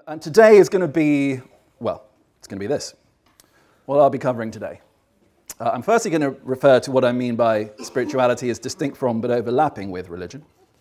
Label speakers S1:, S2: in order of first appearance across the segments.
S1: And today is going to be, well, it's going to be this, what I'll be covering today. I'm firstly going to refer to what I mean by spirituality as distinct from but overlapping with religion.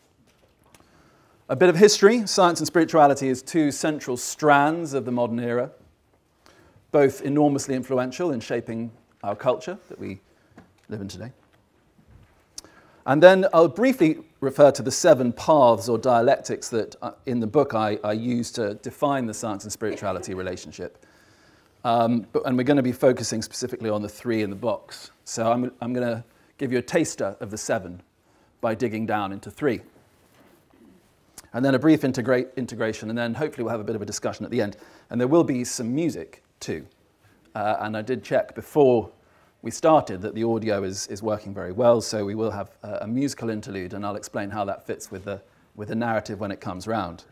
S1: A bit of history. Science and spirituality is two central strands of the modern era, both enormously influential in shaping our culture that we live in today. And then I'll briefly refer to the 7 paths or dialectics that in the book I use to define the science and spirituality relationship. And we're going to be focusing specifically on the 3 in the box. So I'm going to give you a taster of the 7 by digging down into 3. And then a brief integration, and then hopefully we'll have a bit of a discussion at the end. And there will be some music too. And I did check before we started that the audio is working very well, so we will have a musical interlude, and I'll explain how that fits with the narrative when it comes round.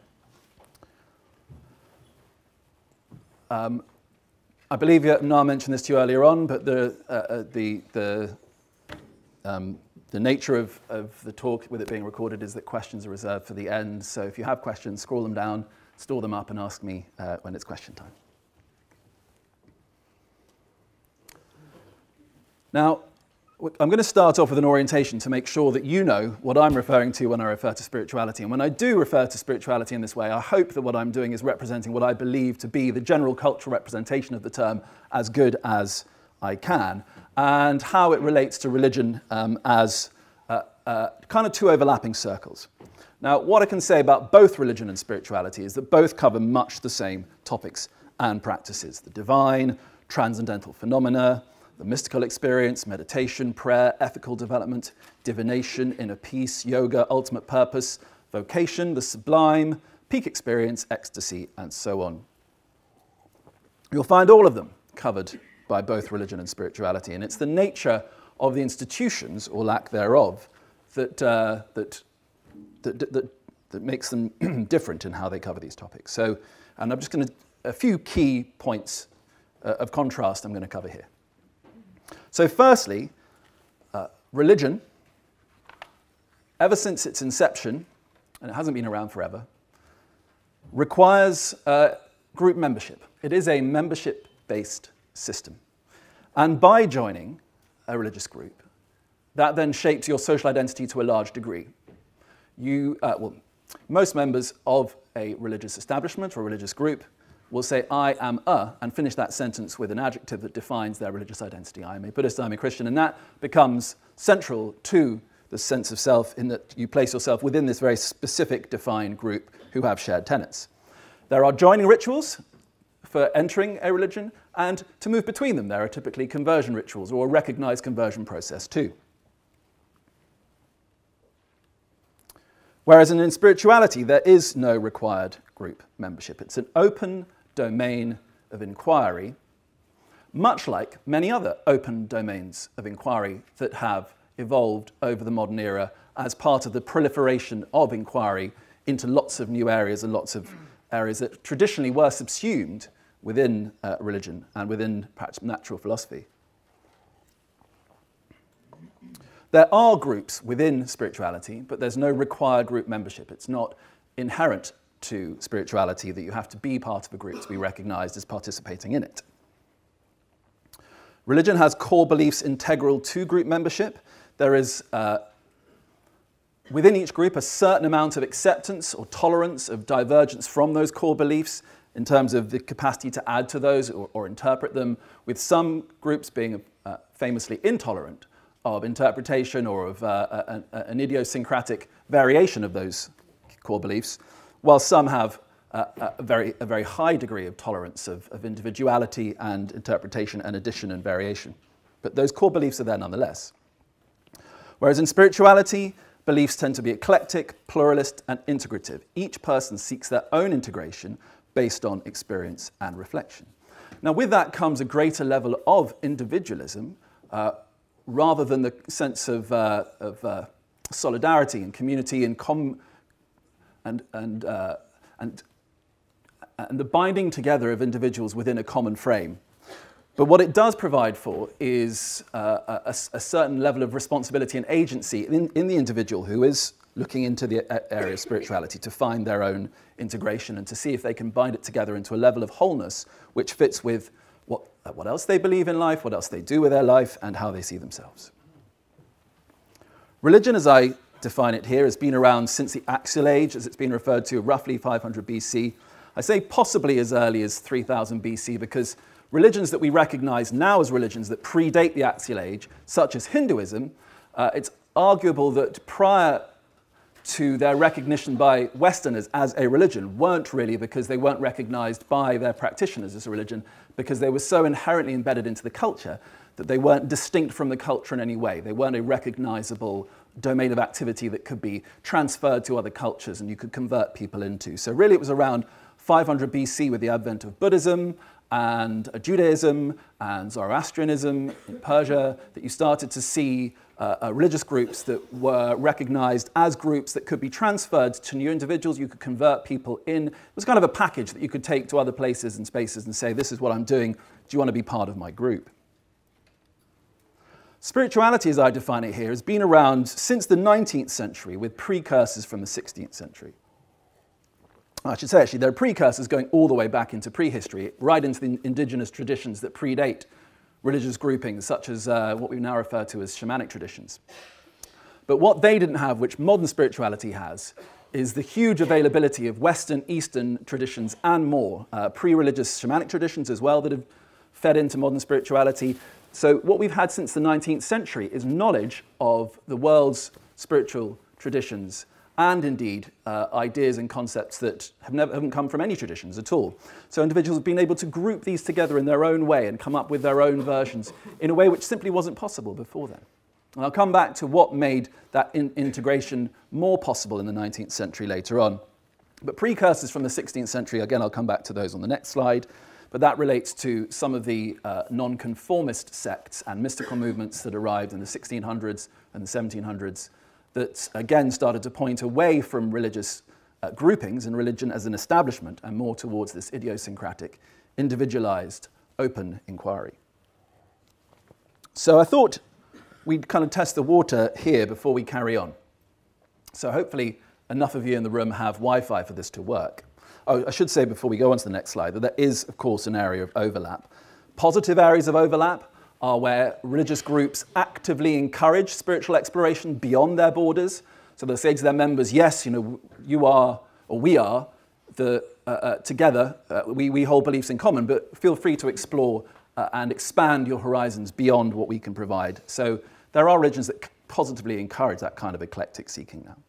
S1: I believe Noah mentioned this to you earlier on, but the nature of the talk, with it being recorded, is that questions are reserved for the end. So if you have questions, scroll them down, store them up, and ask me when it's question time. Now, I'm going to start off with an orientation to make sure that you know what I'm referring to when I refer to spirituality. And when I do refer to spirituality in this way, I hope that what I'm doing is representing what I believe to be the general cultural representation of the term as good as I can, and how it relates to religion as kind of 2 overlapping circles. Now, what I can say about both religion and spirituality is that both cover much the same topics and practices: the divine, transcendental phenomena, the mystical experience, meditation, prayer, ethical development, divination, inner peace, yoga, ultimate purpose, vocation, the sublime, peak experience, ecstasy, and so on. You'll find all of them covered by both religion and spirituality, and it's the nature of the institutions, or lack thereof, that makes them different in how they cover these topics. So, and I'm just going to, a few key points of contrast I'm going to cover here. So firstly, religion, ever since its inception, and it hasn't been around forever, requires group membership. It is a membership-based system. And by joining a religious group, that then shapes your social identity to a large degree. Most members of a religious establishment or a religious group will say, I am and finish that sentence with an adjective that defines their religious identity. I am a Buddhist, I am a Christian, and that becomes central to the sense of self in that you place yourself within this very specific defined group who have shared tenets. There are joining rituals for entering a religion, and to move between them, there are typically conversion rituals or a recognized conversion process too. Whereas in spirituality, there is no required group membership. It's an open domain of inquiry, much like many other open domains of inquiry that have evolved over the modern era as part of the proliferation of inquiry into lots of new areas and lots of areas that traditionally were subsumed within religion and within perhaps natural philosophy. There are groups within spirituality, but there's no required group membership. It's not inherent to spirituality that you have to be part of a group to be recognized as participating in it. Religion has core beliefs integral to group membership. There is, within each group, a certain amount of acceptance or tolerance of divergence from those core beliefs in terms of the capacity to add to those or interpret them, with some groups being famously intolerant of interpretation or of an idiosyncratic variation of those core beliefs, while some have a very high degree of tolerance of individuality and interpretation and addition and variation. But those core beliefs are there nonetheless. Whereas in spirituality, beliefs tend to be eclectic, pluralist, and integrative. Each person seeks their own integration based on experience and reflection. Now, with that comes a greater level of individualism, rather than the sense of solidarity and community and the binding together of individuals within a common frame. But what it does provide for is a certain level of responsibility and agency in the individual who is looking into the area of spirituality to find their own integration and to see if they can bind it together into a level of wholeness which fits with what else they believe in life, what else they do with their life, and how they see themselves. Religion, as I define it here, has been around since the Axial Age, as it's been referred to, roughly 500 BC. I say possibly as early as 3000 BC because religions that we recognize now as religions that predate the Axial Age, such as Hinduism, it's arguable that prior to their recognition by Westerners as a religion weren't really, because they weren't recognized by their practitioners as a religion, because they were so inherently embedded into the culture that they weren't distinct from the culture in any way. They weren't a recognizable domain of activity that could be transferred to other cultures and you could convert people into. So really it was around 500 BC with the advent of Buddhism and Judaism and Zoroastrianism in Persia that you started to see religious groups that were recognized as groups that could be transferred to new individuals. You could convert people in. It was kind of a package that you could take to other places and spaces and say, this is what I'm doing. Do you want to be part of my group? Spirituality, as I define it here, has been around since the 19th century with precursors from the 16th century. I should say, actually, there are precursors going all the way back into prehistory, right into the indigenous traditions that predate religious groupings, such as what we now refer to as shamanic traditions. But what they didn't have, which modern spirituality has, is the huge availability of Western, Eastern traditions and more, pre-religious shamanic traditions as well that have fed into modern spirituality. So what we've had since the 19th century is knowledge of the world's spiritual traditions and indeed ideas and concepts that haven't come from any traditions at all. So individuals have been able to group these together in their own way and come up with their own versions in a way which simply wasn't possible before then. And I'll come back to what made that integration more possible in the 19th century later on. But precursors from the 16th century, again, I'll come back to those on the next slide, but that relates to some of the nonconformist sects and mystical movements that arrived in the 1600s and the 1700s that again started to point away from religious groupings and religion as an establishment and more towards this idiosyncratic, individualized, open inquiry. So I thought we'd kind of test the water here before we carry on. So hopefully enough of you in the room have Wi-Fi for this to work. Oh, I should say before we go on to the next slide that there is, of course, an area of overlap. Positive areas of overlap are where religious groups actively encourage spiritual exploration beyond their borders. So they'll say to their members, yes, you know, you are, or we are, together, we hold beliefs in common, but feel free to explore and expand your horizons beyond what we can provide. So there are religions that positively encourage that kind of eclectic seeking now.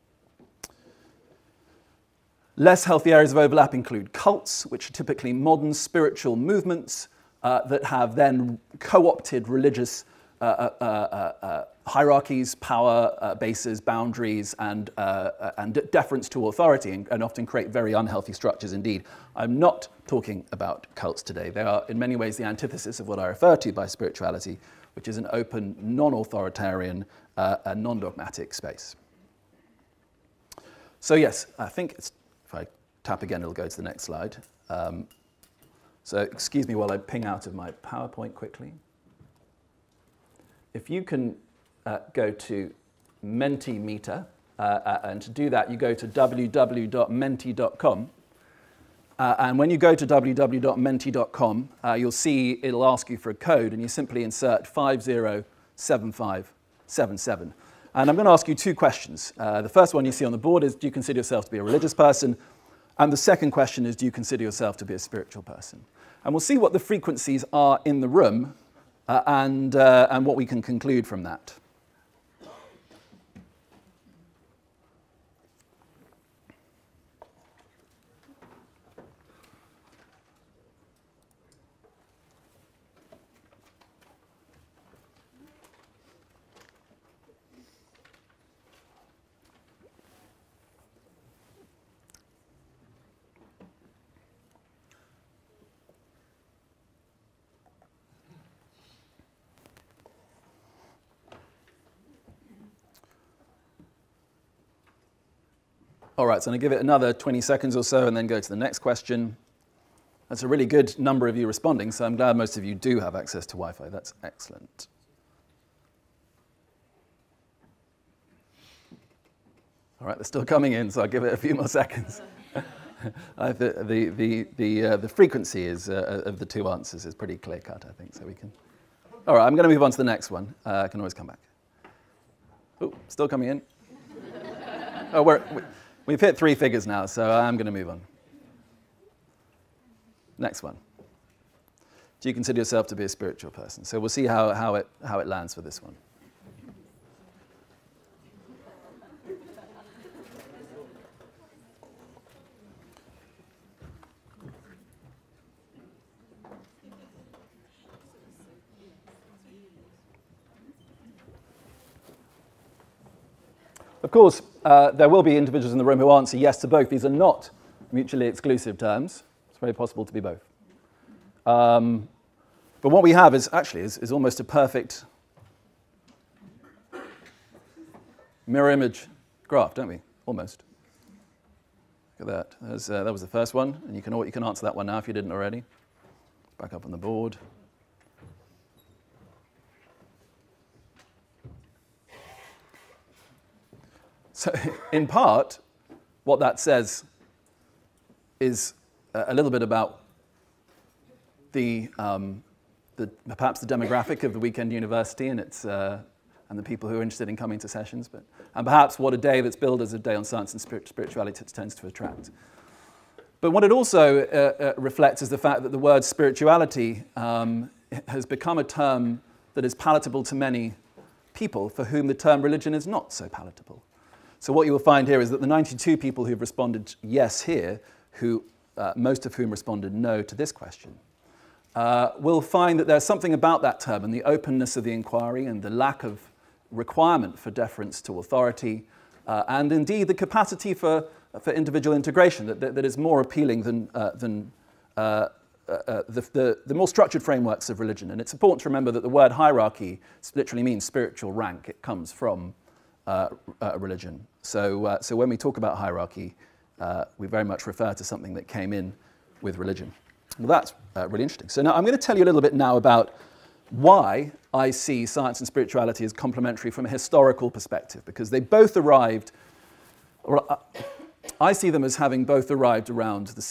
S1: Less healthy areas of overlap include cults, which are typically modern spiritual movements that have then co-opted religious hierarchies, power bases, boundaries, and deference to authority, and often create very unhealthy structures indeed. I'm not talking about cults today. They are in many ways the antithesis of what I refer to by spirituality, which is an open, non-authoritarian, and non-dogmatic space. So yes, I think it's, if I tap again, it'll go to the next slide. So excuse me while I ping out of my PowerPoint quickly. If you can go to Mentimeter, and to do that, you go to www.menti.com. And when you go to www.menti.com, you'll see it'll ask you for a code, and you simply insert 507577. And I'm going to ask you two questions. The first one you see on the board is, do you consider yourself to be a religious person? And the second question is, do you consider yourself to be a spiritual person? And we'll see what the frequencies are in the room and what we can conclude from that. All right, so I'm going to give it another 20 seconds or so and then go to the next question. That's a really good number of you responding, so I'm glad most of you do have access to Wi-Fi. That's excellent. All right, they're still coming in, so I'll give it a few more seconds. The frequency is, of the two answers is pretty clear-cut, I think, so we can... All right, I'm going to move on to the next one. I can always come back. Oh, still coming in. Oh, we've hit 3 figures now, so I'm going to move on. Next one. Do you consider yourself to be a spiritual person? So we'll see how it lands for this one. Of course, there will be individuals in the room who answer yes to both. These are not mutually exclusive terms. It's very possible to be both. But what we have is almost a perfect mirror image graph, don't we? Almost. Look at that. That was the first one, and you can answer that one now if you didn't already. Back up on the board. So, in part, what that says is a little bit about perhaps the demographic of the weekend university and the people who are interested in coming to sessions, and perhaps what a day that's billed as a day on science and spirituality tends to attract. But what it also reflects is the fact that the word spirituality has become a term that is palatable to many people for whom the term religion is not so palatable. So what you will find here is that the 92 people who've responded yes here, most of whom responded no to this question, will find that there's something about that term and the openness of the inquiry and the lack of requirement for deference to authority, and indeed the capacity for individual integration that is more appealing than the more structured frameworks of religion. And it's important to remember that the word hierarchy literally means spiritual rank. It comes from religion. So when we talk about hierarchy, we very much refer to something that came in with religion. Well, that's really interesting. So now I'm going to tell you a little bit now about why I see science and spirituality as complementary from a historical perspective, because they both arrived, or I see them as having both arrived around the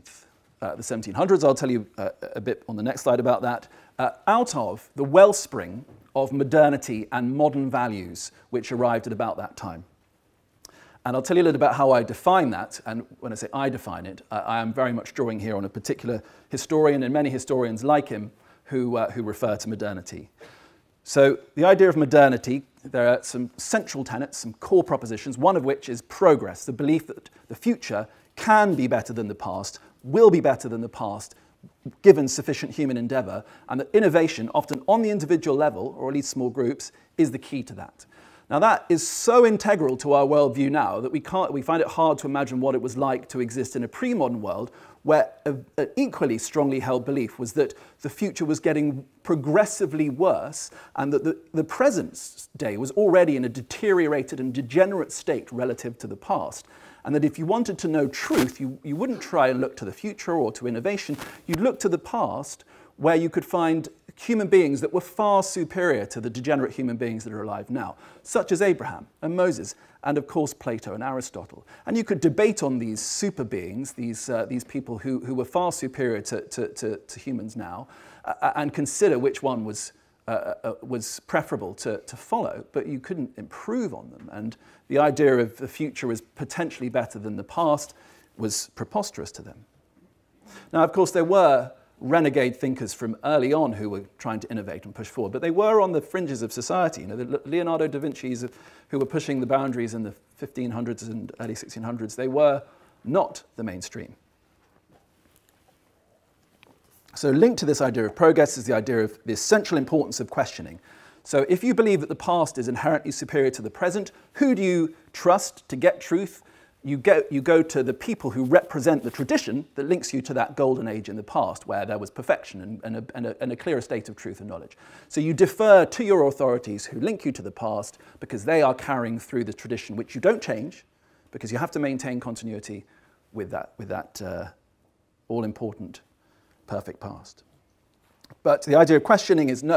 S1: 1700s. I'll tell you a bit on the next slide about that, out of the wellspring of modernity and modern values which arrived at about that time. And I'll tell you a little about how I define that, and when I say I define it, I am very much drawing here on a particular historian and many historians like him who refer to modernity. So the idea of modernity, there are some central tenets, some core propositions, one of which is progress, the belief that the future can be better than the past, will be better than the past, given sufficient human endeavour, and that innovation, often on the individual level, or at least small groups, is the key to that. Now that is so integral to our worldview now that we find it hard to imagine what it was like to exist in a pre-modern world where an equally strongly held belief was that the future was getting progressively worse and that the present day was already in a deteriorated and degenerate state relative to the past. And that if you wanted to know truth, you wouldn't try and look to the future or to innovation, you'd look to the past where you could find human beings that were far superior to the degenerate human beings that are alive now, such as Abraham and Moses, and of course Plato and Aristotle. And you could debate on these super beings, these people who were far superior to humans now, and consider which one was preferable to follow, but you couldn't improve on them. And the idea of the future as potentially better than the past was preposterous to them. Now, of course, there were renegade thinkers from early on who were trying to innovate and push forward, but they were on the fringes of society. You know, the Leonardo da Vinci's who were pushing the boundaries in the 1500s and early 1600s, they were not the mainstream. So linked to this idea of progress is the idea of the essential importance of questioning. So if you believe that the past is inherently superior to the present, who do you trust to get truth? You go to the people who represent the tradition that links you to that golden age in the past where there was perfection and a clearer state of truth and knowledge. So you defer to your authorities who link you to the past because they are carrying through the tradition which you don't change because you have to maintain continuity with that all-important perfect past. But the idea of questioning is no,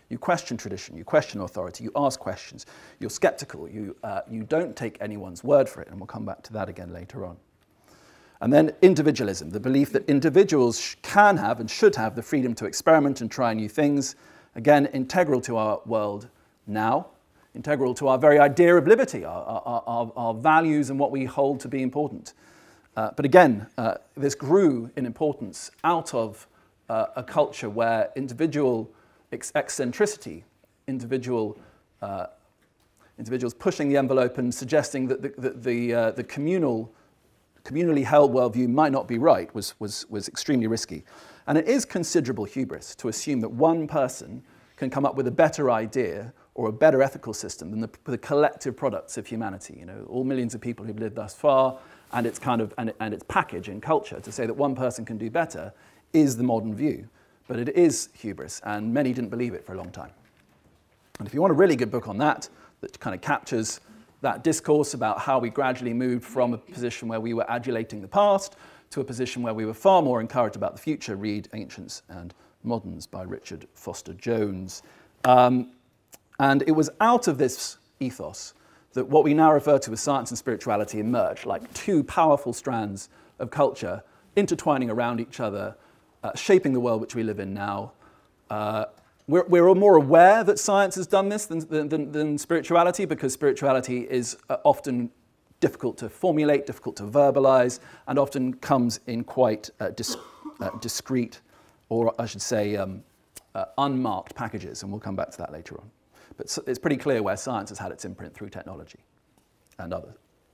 S1: You question tradition, you question authority, you ask questions, you're skeptical, you don't take anyone's word for it, and we'll come back to that again later on. And then individualism, the belief that individuals can have and should have the freedom to experiment and try new things, again, integral to our world now, integral to our very idea of liberty, our values and what we hold to be important. But again, this grew in importance out of a culture where individual eccentricity, individuals pushing the envelope and suggesting that the communally held worldview might not be right was extremely risky. And it is considerable hubris to assume that one person can come up with a better idea or a better ethical system than the collective products of humanity. You know, all millions of people who've lived thus far, and its kind of and its package in culture. To say that one person can do better is the modern view, but it is hubris, and many didn't believe it for a long time. And if you want a really good book on that kind of captures that discourse about how we gradually moved from a position where we were adulating the past to a position where we were far more encouraged about the future, read Ancients and Moderns by Richard Foster Jones. And it was out of this ethos that what we now refer to as science and spirituality emerged, like two powerful strands of culture intertwining around each other, shaping the world which we live in now. We're more aware that science has done this than spirituality, because spirituality is often difficult to formulate, difficult to verbalize, and often comes in quite discrete, or I should say unmarked packages, and we'll come back to that later on. But it's pretty clear where science has had its imprint through technology and others.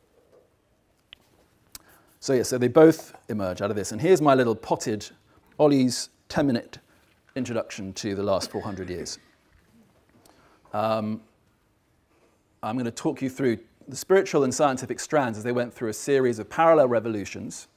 S1: So yeah, so they both emerge out of this. And here's my little potted Ollie's 10-minute introduction to the last 400 years. I'm going to talk you through the spiritual and scientific strands as they went through a series of parallel revolutions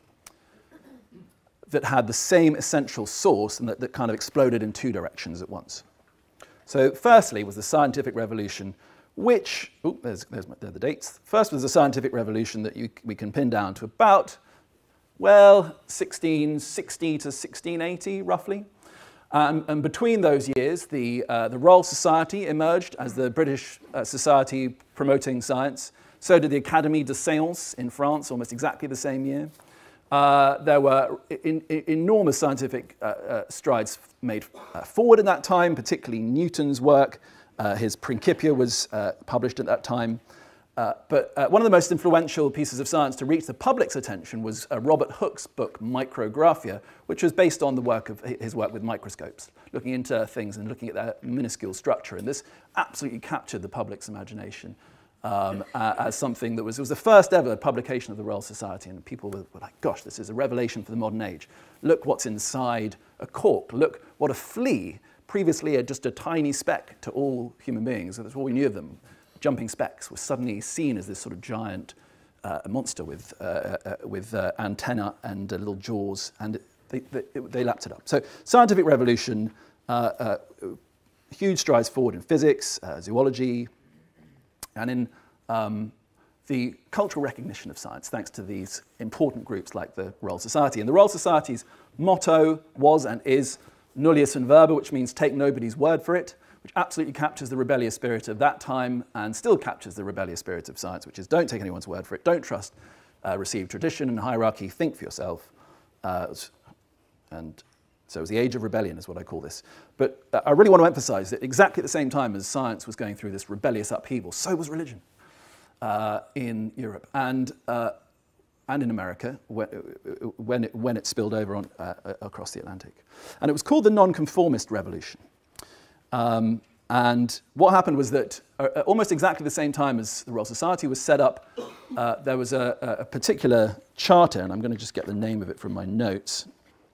S1: that had the same essential source and that kind of exploded in two directions at once. So firstly was the scientific revolution, which, there's the dates. First was the scientific revolution that we can pin down to about, well, 1660 to 1680, roughly. And between those years, the Royal Society emerged as the British society promoting science. So did the Académie des Sciences in France, almost exactly the same year. There were enormous scientific strides made forward in that time, particularly Newton's work. His Principia was published at that time. But one of the most influential pieces of science to reach the public's attention was Robert Hooke's book, Micrographia, which was based on his work with microscopes, looking into things and looking at their minuscule structure. And this absolutely captured the public's imagination as something that was the first ever publication of the Royal Society. And people were like, gosh, this is a revelation for the modern age. Look what's inside a cork. Look what a flea, previously just a tiny speck to all human beings, that's all we knew of them. Jumping specks were suddenly seen as this sort of giant monster with antenna and little jaws, and they lapped it up. So scientific revolution, huge strides forward in physics, zoology, and in the cultural recognition of science, thanks to these important groups like the Royal Society. And the Royal Society's motto was and is nullius in verba, which means take nobody's word for it, which absolutely captures the rebellious spirit of that time and still captures the rebellious spirit of science, which is don't take anyone's word for it, don't trust received tradition and hierarchy, think for yourself. And so it was the age of rebellion is what I call this. But I really want to emphasize that exactly at the same time as science was going through this rebellious upheaval, so was religion in Europe and in America when it spilled over across the Atlantic. And it was called the Nonconformist Revolution. And what happened was that almost exactly the same time as the Royal Society was set up, there was a particular charter, and I'm going to just get the name of it from my notes.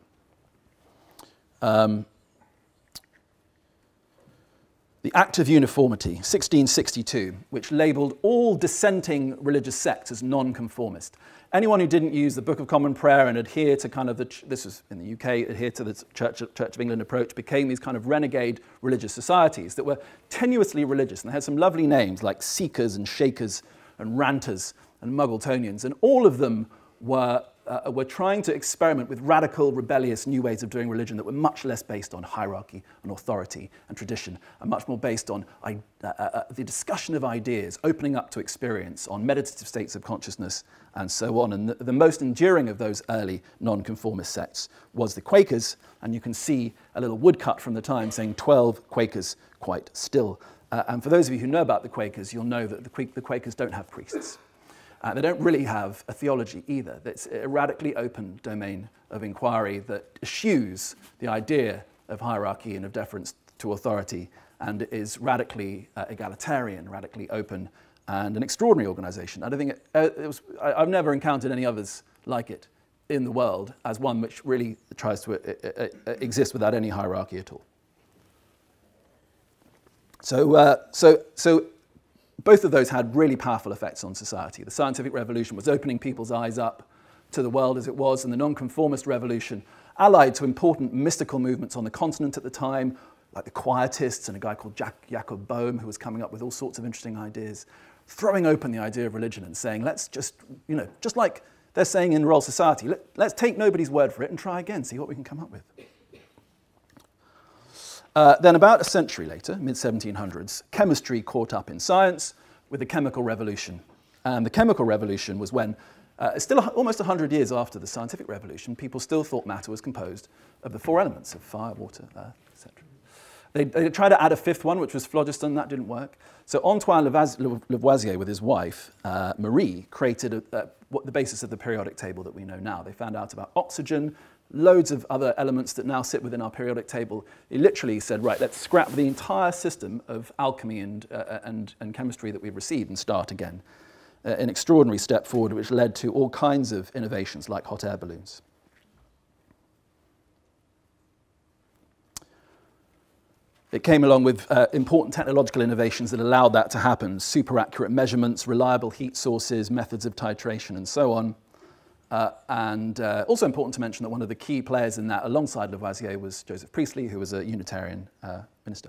S1: The Act of Uniformity, 1662, which labelled all dissenting religious sects as nonconformist. Anyone who didn't use the Book of Common Prayer and adhere to kind of this was in the UK, adhere to the Church of England approach, became these kind of renegade religious societies that were tenuously religious. And they had some lovely names like Seekers and Shakers and Ranters and Muggletonians. And all of them were were trying to experiment with radical, rebellious new ways of doing religion that were much less based on hierarchy and authority and tradition, and much more based on the discussion of ideas, opening up to experience, on meditative states of consciousness, and so on. And the most enduring of those early nonconformist sects was the Quakers, and you can see a little woodcut from the time saying 12 Quakers quite still. And for those of you who know about the Quakers, you'll know that the Quakers don't have priests. They don't really have a theology either. It's a radically open domain of inquiry that eschews the idea of hierarchy and of deference to authority, and is radically egalitarian, radically open, and an extraordinary organization. I don't think I've never encountered any others like it in the world as one which really tries to exist without any hierarchy at all. So both of those had really powerful effects on society. The scientific revolution was opening people's eyes up to the world as it was, and the nonconformist revolution, allied to important mystical movements on the continent at the time, like the Quietists and a guy called Jacob Boehme, who was coming up with all sorts of interesting ideas, throwing open the idea of religion and saying, let's just, just like they're saying in Royal Society, let's take nobody's word for it and try again, see what we can come up with. Then about a century later, mid-1700s, chemistry caught up in science with the chemical revolution. And the chemical revolution was when, still almost 100 years after the scientific revolution, people still thought matter was composed of the four elements of fire, water, earth, etc. They tried to add a fifth one, which was phlogiston. That didn't work. So Antoine Lavoisier, with his wife, Marie, created the basis of the periodic table that we know now. They found out about oxygen, loads of other elements that now sit within our periodic table. He literally said, right, let's scrap the entire system of alchemy and chemistry that we've received and start again. An extraordinary step forward which led to all kinds of innovations like hot air balloons. It came along with important technological innovations that allowed that to happen: super accurate measurements, reliable heat sources, methods of titration, and so on. Also important to mention that one of the key players in that, alongside Lavoisier, was Joseph Priestley, who was a Unitarian minister.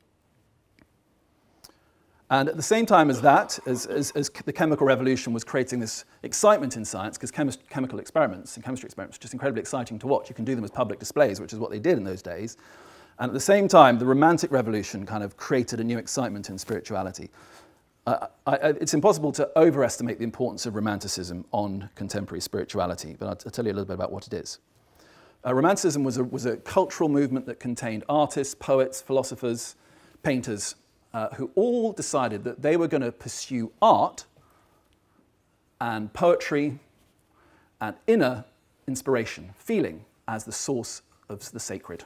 S1: And at the same time as that, as the chemical revolution was creating this excitement in science, because chemical experiments and chemistry experiments are just incredibly exciting to watch. You can do them as public displays, which is what they did in those days. And at the same time, the Romantic Revolution kind of created a new excitement in spirituality. It's impossible to overestimate the importance of Romanticism on contemporary spirituality, but I'll tell you a little bit about what it is. Romanticism was a cultural movement that contained artists, poets, philosophers, painters, who all decided that they were going to pursue art and poetry and inner inspiration, feeling, as the source of the sacred.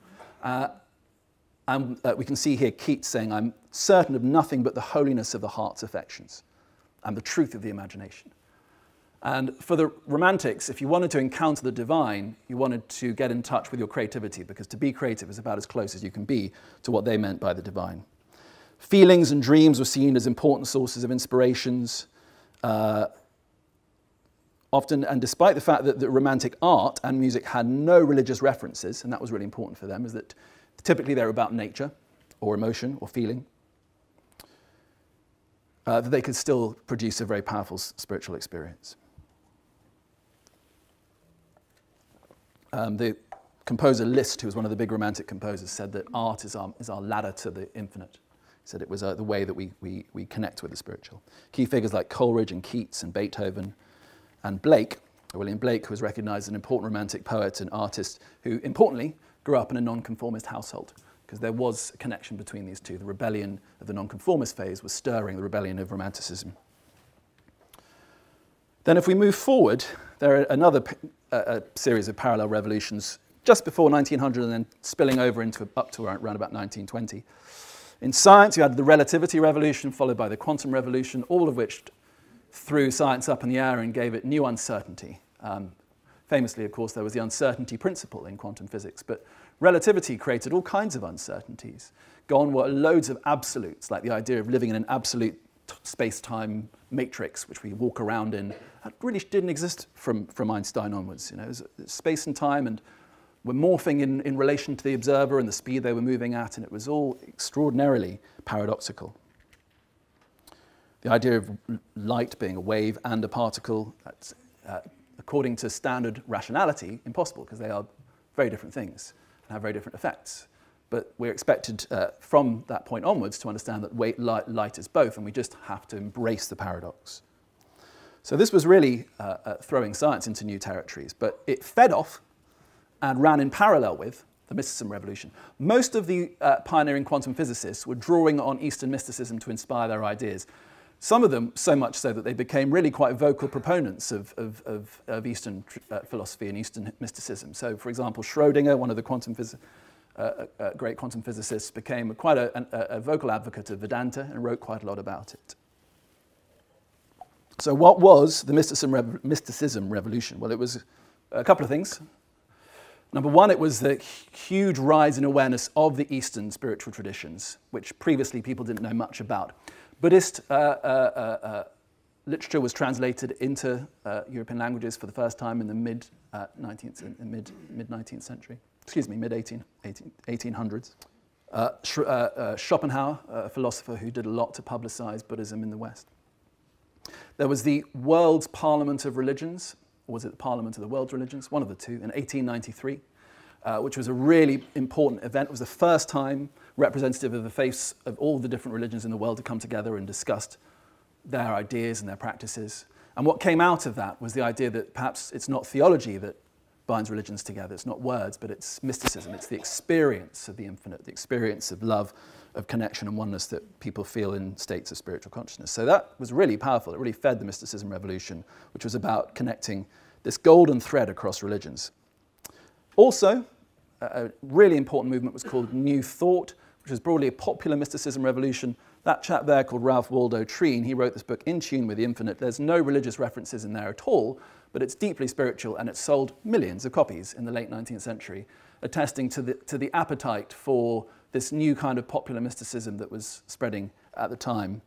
S1: And we can see here Keats saying, "I'm certain of nothing but the holiness of the heart's affections and the truth of the imagination." And for the Romantics, if you wanted to encounter the divine, you wanted to get in touch with your creativity, because to be creative is about as close as you can be to what they meant by the divine. Feelings and dreams were seen as important sources of inspirations. Often, and despite the fact that the Romantic art and music had no religious references, and that was really important for them, is that typically they were about nature or emotion or feeling, that they could still produce a very powerful spiritual experience. The composer Liszt, who was one of the big Romantic composers, said that art is our ladder to the infinite. He said it was the way that we connect with the spiritual. Key figures like Coleridge and Keats and Beethoven and Blake, William Blake, who was recognized as an important Romantic poet and artist who, importantly, grew up in a nonconformist household, because there was a connection between these two. The rebellion of the nonconformist phase was stirring the rebellion of Romanticism. Then if we move forward, there are another series of parallel revolutions just before 1900 and then spilling over up to around about 1920. In science, you had the relativity revolution followed by the quantum revolution, all of which threw science up in the air and gave it new uncertainty. Famously, of course, there was the uncertainty principle in quantum physics, but relativity created all kinds of uncertainties. Gone were loads of absolutes, like the idea of living in an absolute space-time matrix, which we walk around in. That really didn't exist from Einstein onwards. It was space and time, and we're morphing in relation to the observer and the speed they were moving at, and it was all extraordinarily paradoxical. The idea of light being a wave and a particle, that's according to standard rationality, impossible, because they are very different things and have very different effects. But we're expected from that point onwards to understand that light is both, and we just have to embrace the paradox. So this was really throwing science into new territories, but it fed off and ran in parallel with the mysticism revolution. Most of the pioneering quantum physicists were drawing on Eastern mysticism to inspire their ideas. Some of them so much so that they became really quite vocal proponents of Eastern philosophy and Eastern mysticism. So, for example, Schrödinger, one of the great quantum physicists, became quite a vocal advocate of Vedanta and wrote quite a lot about it. So what was the mysticism revolution? Well, it was a couple of things. Number one, it was the huge rise in awareness of the Eastern spiritual traditions, which previously people didn't know much about. Buddhist literature was translated into European languages for the first time in the mid-19th century. Excuse me, mid-1800s. Schopenhauer, a philosopher who did a lot to publicize Buddhism in the West. There was the World's Parliament of Religions, or was it the Parliament of the World's Religions? One of the two, in 1893, which was a really important event. It was the first time representative of the faiths of all the different religions in the world to come together and discuss their ideas and their practices. And what came out of that was the idea that perhaps it's not theology that binds religions together, it's not words, but it's mysticism, it's the experience of the infinite, the experience of love, of connection and oneness that people feel in states of spiritual consciousness. So that was really powerful. It really fed the mysticism revolution, which was about connecting this golden thread across religions. Also, a really important movement was called New Thought, which was broadly a popular mysticism revolution. That chap there called Ralph Waldo Treen, he wrote this book, In Tune with the Infinite. There's no religious references in there at all, but it's deeply spiritual, and it sold millions of copies in the late 19th century, attesting to the appetite for this new kind of popular mysticism that was spreading at the time.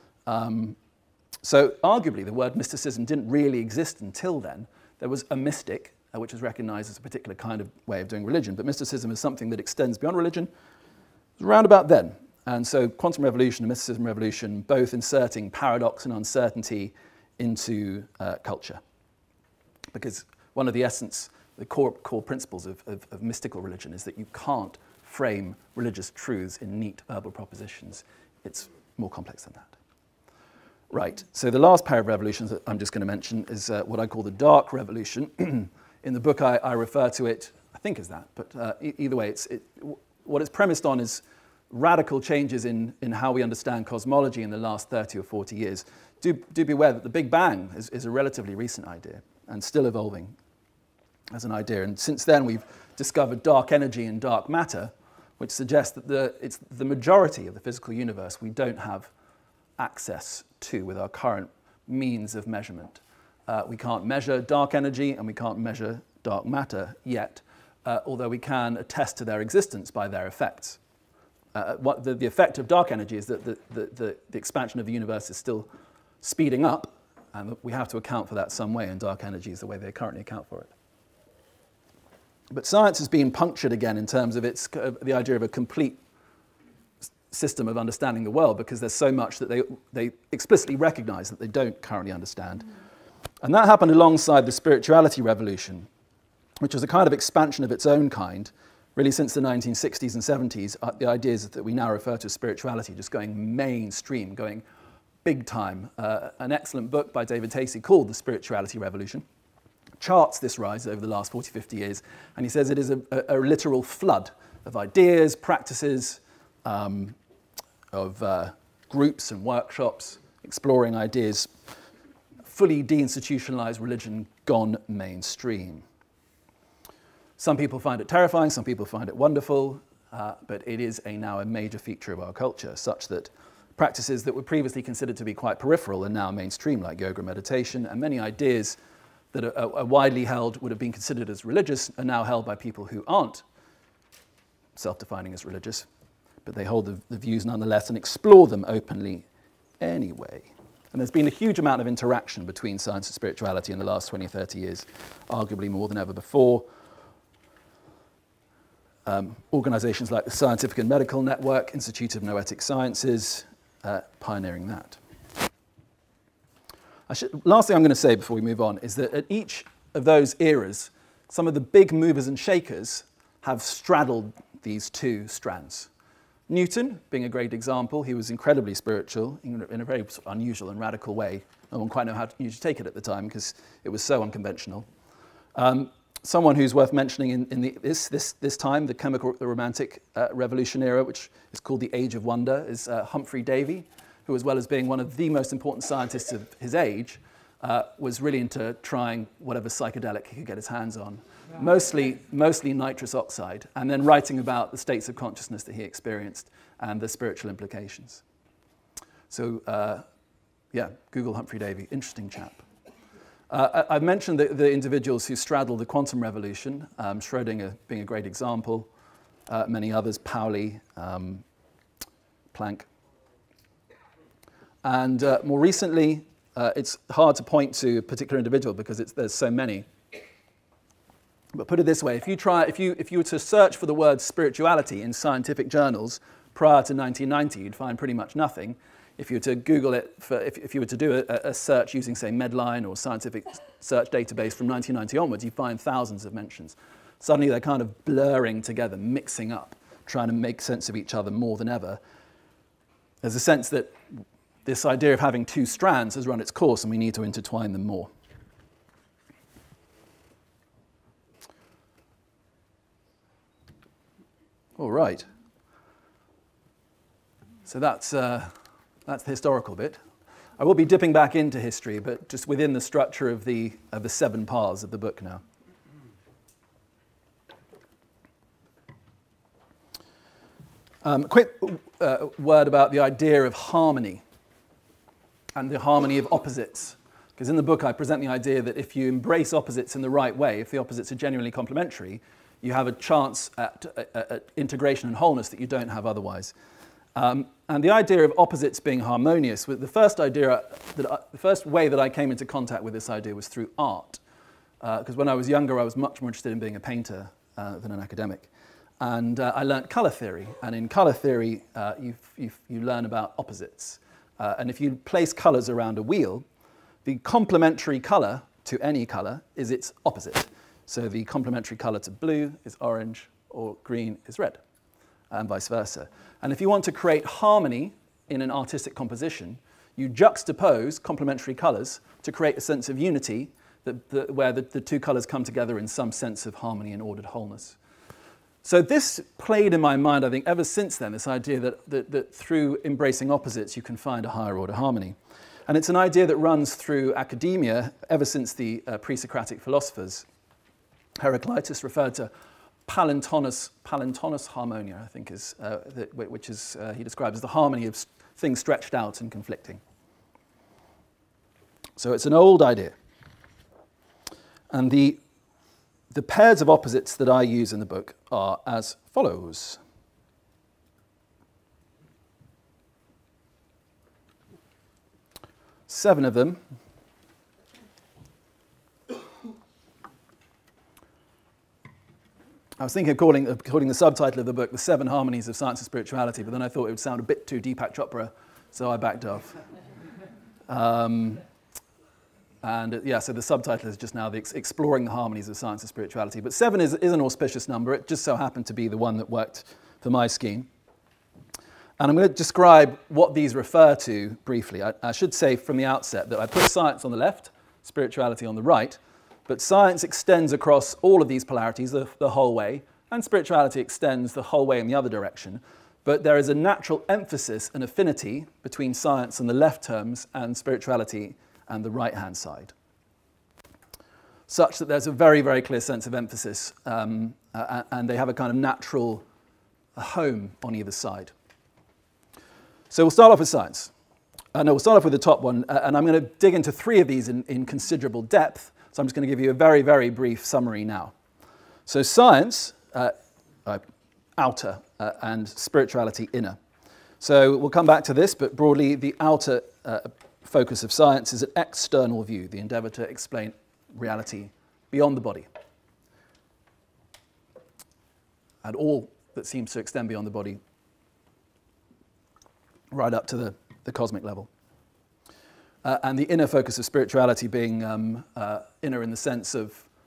S1: So arguably, the word mysticism didn't really exist until then. There was a mystic, which was recognized as a particular kind of way of doing religion, but mysticism is something that extends beyond religion. It was around about then. And so quantum revolution and mysticism revolution, both inserting paradox and uncertainty into culture. Because one of the essence, the core principles of mystical religion is that you can't frame religious truths in neat verbal propositions. It's more complex than that. Right, so the last pair of revolutions that I'm just going to mention is what I call the dark revolution. In the book I refer to it, I think as that, but either way, what it's premised on is radical changes in how we understand cosmology in the last 30 or 40 years. Do be aware that the Big Bang is a relatively recent idea and still evolving as an idea. And since then, we've discovered dark energy and dark matter, which suggests that it's the majority of the physical universe we don't have access to with our current means of measurement. We can't measure dark energy and we can't measure dark matter yet, although we can attest to their existence by their effects. The effect of dark energy is that the expansion of the universe is still speeding up, and we have to account for that some way, and dark energy is the way they currently account for it. But science has been punctured again in terms of the idea of a complete system of understanding the world, because there's so much that they explicitly recognize that they don't currently understand. And that happened alongside the spirituality revolution, which was a kind of expansion of its own kind, really since the 1960s and 70s, the ideas that we now refer to as spirituality just going mainstream, going big time. An excellent book by David Tacey called The Spirituality Revolution charts this rise over the last 40, 50 years, and he says it is a literal flood of ideas, practices, of groups and workshops, exploring ideas, fully deinstitutionalized religion gone mainstream. Some people find it terrifying, some people find it wonderful, but it is now a major feature of our culture, such that practices that were previously considered to be quite peripheral are now mainstream, like yoga meditation, and many ideas that are widely held, would have been considered as religious, are now held by people who aren't self-defining as religious, but they hold the views nonetheless and explore them openly anyway. And there's been a huge amount of interaction between science and spirituality in the last 20, 30 years, arguably more than ever before. Organizations like the Scientific and Medical Network, Institute of Noetic Sciences, pioneering that. Last thing I'm going to say before we move on is that at each of those eras, some of the big movers and shakers have straddled these two strands. Newton, being a great example, he was incredibly spiritual in a very unusual and radical way. No one quite knew how to take it at the time because it was so unconventional. Someone who's worth mentioning in this time, the chemical, the Romantic Revolution era, which is called the Age of Wonder, is Humphrey Davy, who, as well as being one of the most important scientists of his age, was really into trying whatever psychedelic he could get his hands on, mostly nitrous oxide, and then writing about the states of consciousness that he experienced and the spiritual implications. So, yeah, Google Humphrey Davy, interesting chap. I've mentioned the individuals who straddle the quantum revolution, Schrödinger being a great example, many others, Pauli, Planck. And more recently, it's hard to point to a particular individual because there's so many. But put it this way, if you were to search for the word spirituality in scientific journals prior to 1990, you'd find pretty much nothing. If you were to Google it, if you were to do a search using, say, Medline or Scientific Search Database from 1990 onwards, you find thousands of mentions. Suddenly they're kind of blurring together, mixing up, trying to make sense of each other more than ever. There's a sense that this idea of having two strands has run its course and we need to intertwine them more. All right. So that's the historical bit. I will be dipping back into history, but just within the structure of the 7 paths of the book now. Quick word about the idea of harmony and the harmony of opposites. Because in the book I present the idea that if you embrace opposites in the right way, if the opposites are genuinely complementary, you have a chance at integration and wholeness that you don't have otherwise. And the idea of opposites being harmonious, the first way that I came into contact with this idea was through art. Because when I was younger, I was much more interested in being a painter than an academic. And I learnt colour theory. And in colour theory, you learn about opposites. And if you place colours around a wheel, the complementary colour to any colour is its opposite. So the complementary colour to blue is orange, or green is red, and vice versa. And if you want to create harmony in an artistic composition, you juxtapose complementary colours to create a sense of unity where the two colours come together in some sense of harmony and ordered wholeness. So this played in my mind, I think, ever since then, this idea that through embracing opposites you can find a higher order harmony. And it's an idea that runs through academia ever since the pre-Socratic philosophers. Heraclitus referred to palintonos harmonia, I think, which is he describes as the harmony of things stretched out and conflicting. So it's an old idea. And the pairs of opposites that I use in the book are as follows. Seven of them. I was thinking of calling the subtitle of the book The 7 Harmonies of Science and Spirituality, but then I thought it would sound a bit too Deepak Chopra, so I backed off. So the subtitle is just now Exploring the Harmonies of Science and Spirituality. But 7 is an auspicious number. It just so happened to be the one that worked for my scheme. And I'm going to describe what these refer to briefly. I should say from the outset that I put science on the left, spirituality on the right, but science extends across all of these polarities the whole way, and spirituality extends the whole way in the other direction. But there is a natural emphasis and affinity between science and the left terms and spirituality and the right-hand side, such that there's a very, very clear sense of emphasis, and they have a kind of natural home on either side. So we'll start off with science. We'll start off with the top one, and I'm going to dig into 3 of these in considerable depth, so I'm just going to give you a very, very brief summary now. So science, outer, and spirituality, inner. So we'll come back to this, but broadly, the outer focus of science is an external view, the endeavour to explain reality beyond the body, and all that seems to extend beyond the body right up to the cosmic level. And the inner focus of spirituality being inner in the sense of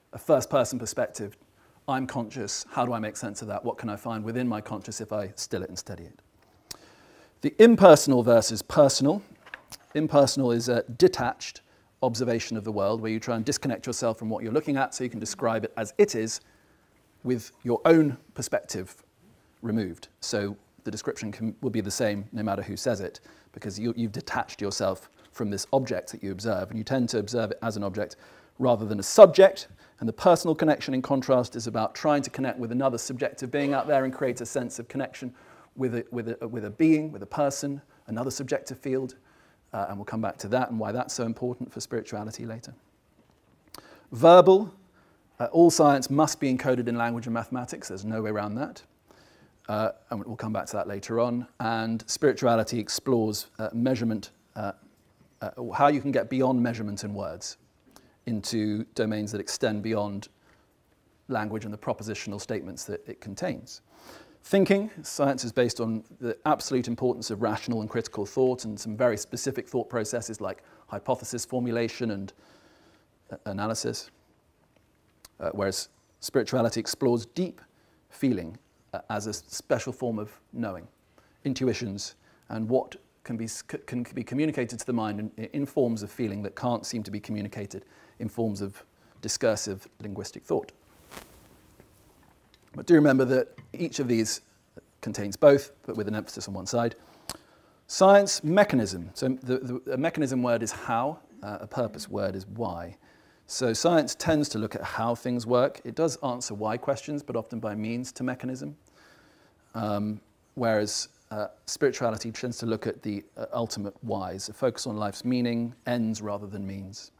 S1: a first-person perspective. I'm conscious. How do I make sense of that? What can I find within my conscious if I still it and steady it? The impersonal versus personal. Impersonal is a detached observation of the world where you try and disconnect yourself from what you're looking at so you can describe it as it is with your own perspective removed. So the description will be the same no matter who says it, because you've detached yourself from this object that you observe, and you tend to observe it as an object rather than a subject. And the personal connection, in contrast, is about trying to connect with another subjective being out there and create a sense of connection with a being, with a person, another subjective field. And we'll come back to that and why that's so important for spirituality later. Verbal. All science must be encoded in language and mathematics. There's no way around that. And we'll come back to that later on. And spirituality explores measurement, how you can get beyond measurement in words into domains that extend beyond language and the propositional statements that it contains. Thinking. Science is based on the absolute importance of rational and critical thought and some very specific thought processes like hypothesis formulation and analysis. Whereas spirituality explores deep feeling as a special form of knowing, intuitions, and what can be communicated to the mind in forms of feeling that can't seem to be communicated in forms of discursive linguistic thought. But do remember that each of these contains both, but with an emphasis on one side. Science, mechanism. So the mechanism word is how, a purpose word is why. So science tends to look at how things work. It does answer why questions, but often by means to mechanism. Whereas spirituality tends to look at the ultimate whys, a focus on life's meaning, ends rather than means.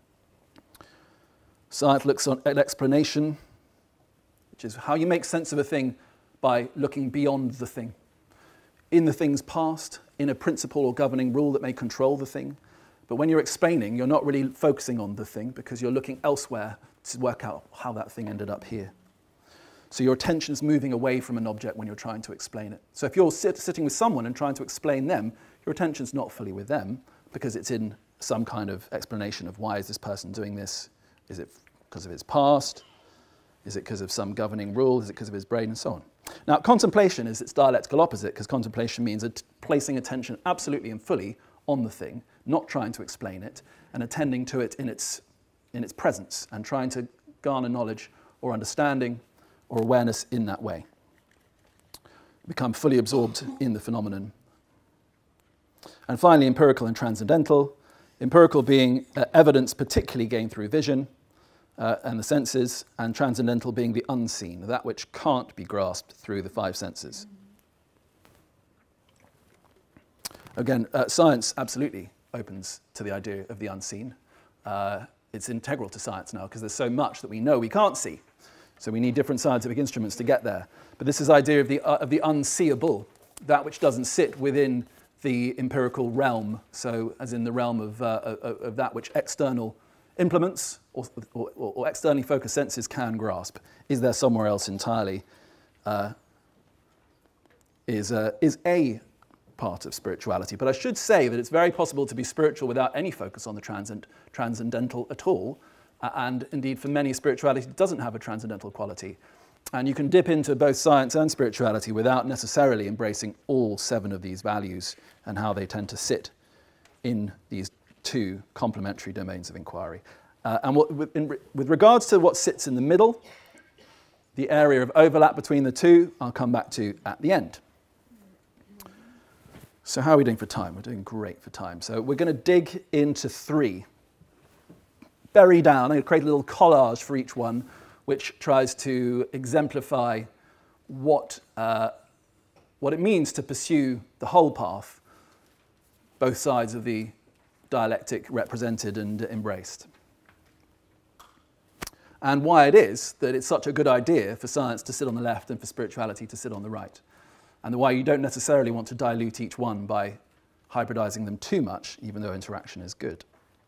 S1: Science looks at explanation, which is how you make sense of a thing by looking beyond the thing. In the thing's past, in a principle or governing rule that may control the thing. But when you're explaining, you're not really focusing on the thing because you're looking elsewhere to work out how that thing ended up here. So your attention's moving away from an object when you're trying to explain it. So if you're sitting with someone and trying to explain them, your attention's not fully with them because it's in some kind of explanation of why is this person doing this? Is it because of his past? Is it because of some governing rule? Is it because of his brain? And so on. Now, contemplation is its dialectical opposite, because contemplation means placing attention absolutely and fully on the thing, not trying to explain it, and attending to it in its presence, and trying to garner knowledge or understanding or awareness in that way. Become fully absorbed in the phenomenon. And finally, empirical and transcendental. Empirical being evidence particularly gained through vision, and the senses, and transcendental being the unseen, that which can't be grasped through the five senses. Again, science absolutely opens to the idea of the unseen. It's integral to science now because there's so much that we know we can't see. So we need different scientific instruments to get there. But this is the idea of the unseeable, that which doesn't sit within the empirical realm, so as in the realm of that which external implements or externally focused senses can grasp. Is there somewhere else entirely? Is a part of spirituality. But I should say that it's very possible to be spiritual without any focus on the transcendental at all. And indeed, for many, spirituality doesn't have a transcendental quality. And you can dip into both science and spirituality without necessarily embracing all 7 of these values and how they tend to sit in these 2 complementary domains of inquiry. And with regards to what sits in the middle, the area of overlap between the 2, I'll come back to at the end. So how are we doing for time? We're doing great for time. So we're going to dig into 3. Bury down. I'm going to create a little collage for each one, which tries to exemplify what it means to pursue the whole path, both sides of the dialectic represented and embraced. And why it is that it's such a good idea for science to sit on the left and for spirituality to sit on the right. And why you don't necessarily want to dilute each one by hybridizing them too much, even though interaction is good.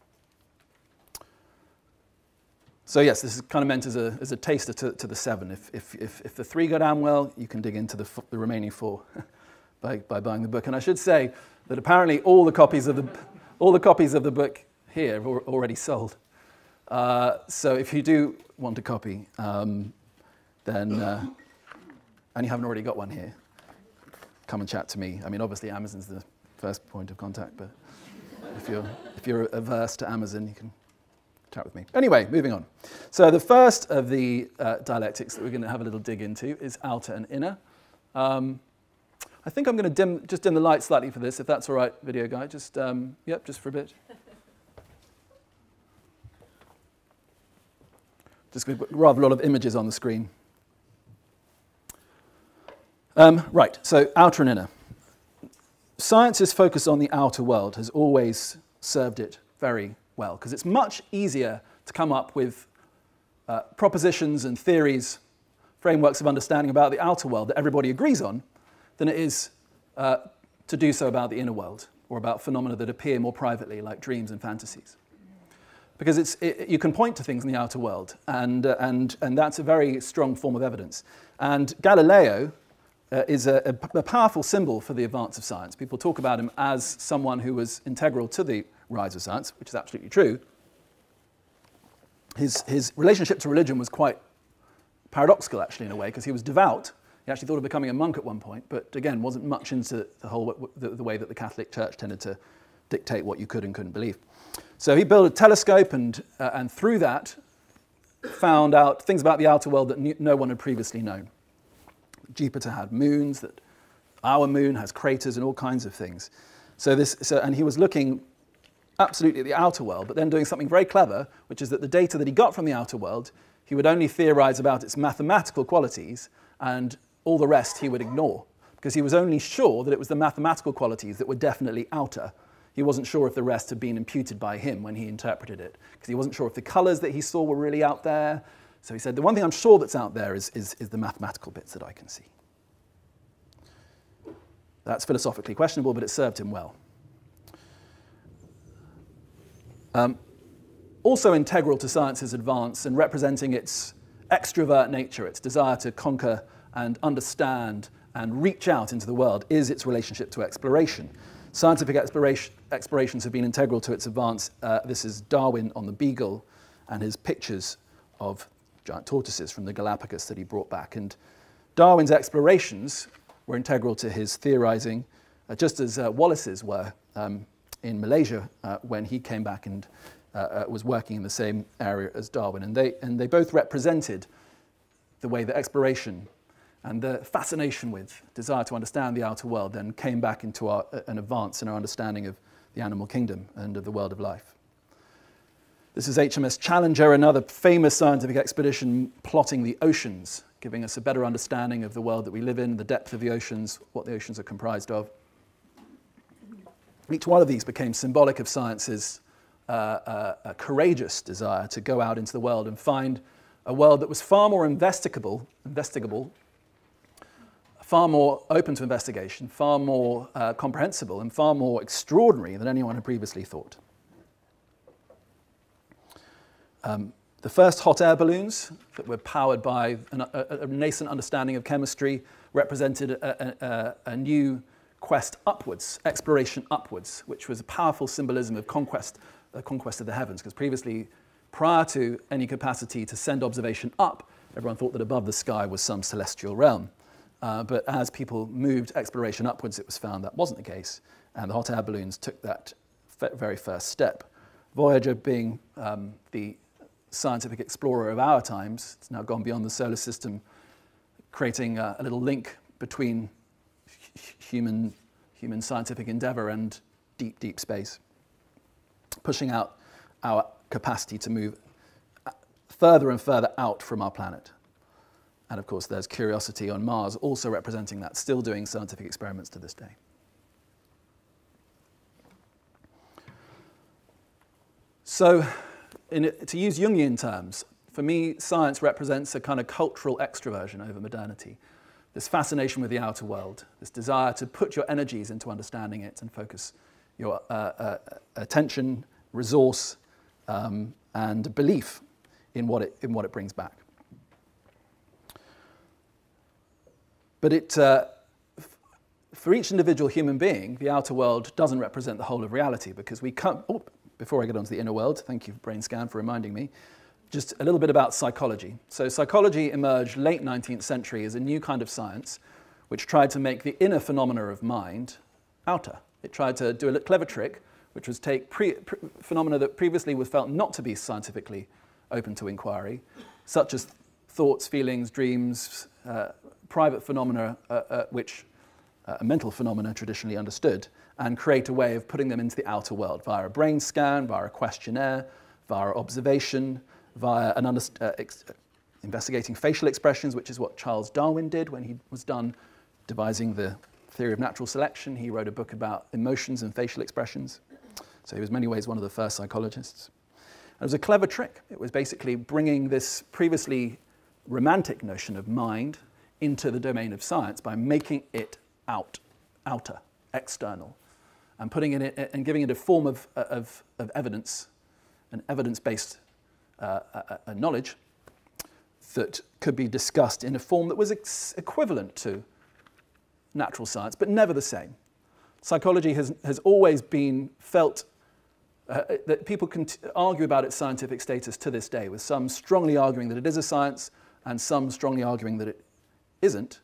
S1: So yes, this is kind of meant as a taster to the 7. If the 3 go down well, you can dig into the remaining 4 by buying the book. And I should say that apparently all the copies of the book here are already sold. So if you do want a copy, then, and you haven't already got one here, come and chat to me. I mean, obviously Amazon's the first point of contact, but if you're averse to Amazon, you can chat with me. Anyway, moving on. So the first of the dialectics that we're going to have a little dig into is outer and inner. I think I'm going to just dim the light slightly for this, if that's all right, video guy. Just, yep, just for a bit. Just with rather a lot of images on the screen. Right, so outer and inner. Science's focus on the outer world has always served it very well, because it's much easier to come up with propositions and theories, frameworks of understanding about the outer world that everybody agrees on, than it is to do so about the inner world, or about phenomena that appear more privately, like dreams and fantasies. Because you can point to things in the outer world, and that's a very strong form of evidence. And Galileo is a powerful symbol for the advance of science. People talk about him as someone who was integral to the rise of science, which is absolutely true. His relationship to religion was quite paradoxical, actually, in a way, because he was devout. He actually thought of becoming a monk at one point, but again, wasn't much into the way that the Catholic Church tended to dictate what you could and couldn't believe. So he built a telescope, and through that found out things about the outer world that no one had previously known. Jupiter had moons, that our moon has craters and all kinds of things. And he was looking absolutely at the outer world, but then doing something very clever, which is that the data that he got from the outer world, he would only theorize about its mathematical qualities, and all the rest he would ignore, because he was only sure that it was the mathematical qualities that were definitely outer. He wasn't sure if the rest had been imputed by him when he interpreted it, because he wasn't sure if the colors that he saw were really out there. So he said, the one thing I'm sure that's out there is the mathematical bits that I can see. That's philosophically questionable, but it served him well. Also integral to science's advance and representing its extrovert nature, its desire to conquer and understand and reach out into the world, is its relationship to exploration. Scientific explorations have been integral to its advance. This is Darwin on the Beagle and his pictures of giant tortoises from the Galapagos that he brought back. And Darwin's explorations were integral to his theorizing, just as Wallace's were in Malaysia when he came back and was working in the same area as Darwin. And they both represented the way that exploration and the fascination with desire to understand the outer world then came back into an advance in our understanding of the animal kingdom and of the world of life. This is HMS Challenger, another famous scientific expedition plotting the oceans, giving us a better understanding of the world that we live in, the depth of the oceans, what the oceans are comprised of. Each one of these became symbolic of science's a courageous desire to go out into the world and find a world that was far more investigable, far more open to investigation, far more comprehensible, and far more extraordinary than anyone had previously thought. The first hot air balloons that were powered by a nascent understanding of chemistry represented a new quest upwards, exploration upwards, which was a powerful symbolism of conquest of the heavens, because previously, prior to any capacity to send observation up, everyone thought that above the sky was some celestial realm. But as people moved exploration upwards, it was found that wasn't the case, and the hot air balloons took that very first step. Voyager, being the scientific explorer of our times, it's now gone beyond the solar system, creating a little link between human scientific endeavor and deep, deep space, pushing out our capacity to move further and further out from our planet. And of course, there's Curiosity on Mars, also representing that, still doing scientific experiments to this day. So, to use Jungian terms, for me, science represents a kind of cultural extroversion over modernity. This fascination with the outer world, this desire to put your energies into understanding it and focus your attention, resource, and belief in what it brings back. But for each individual human being, the outer world doesn't represent the whole of reality, because before I get on to the inner world, thank you, BrainScan, for reminding me, just a little bit about psychology. So psychology emerged late 19th century as a new kind of science which tried to make the inner phenomena of mind outer. It tried to do a clever trick, which was take phenomena that previously was felt not to be scientifically open to inquiry, such as thoughts, feelings, dreams, private phenomena, which mental phenomena traditionally understood, and create a way of putting them into the outer world via a brain scan, via a questionnaire, via observation, via investigating facial expressions, which is what Charles Darwin did when he was done devising the theory of natural selection. He wrote a book about emotions and facial expressions. So he was in many ways one of the first psychologists. It was a clever trick. It was basically bringing this previously romantic notion of mind into the domain of science by making it outer, external, and putting it in, and giving it a form of evidence, an evidence-based knowledge that could be discussed in a form that was equivalent to natural science, but never the same. Psychology has always been felt that people can argue about its scientific status to this day, with some strongly arguing that it is a science and some strongly arguing that it isn't.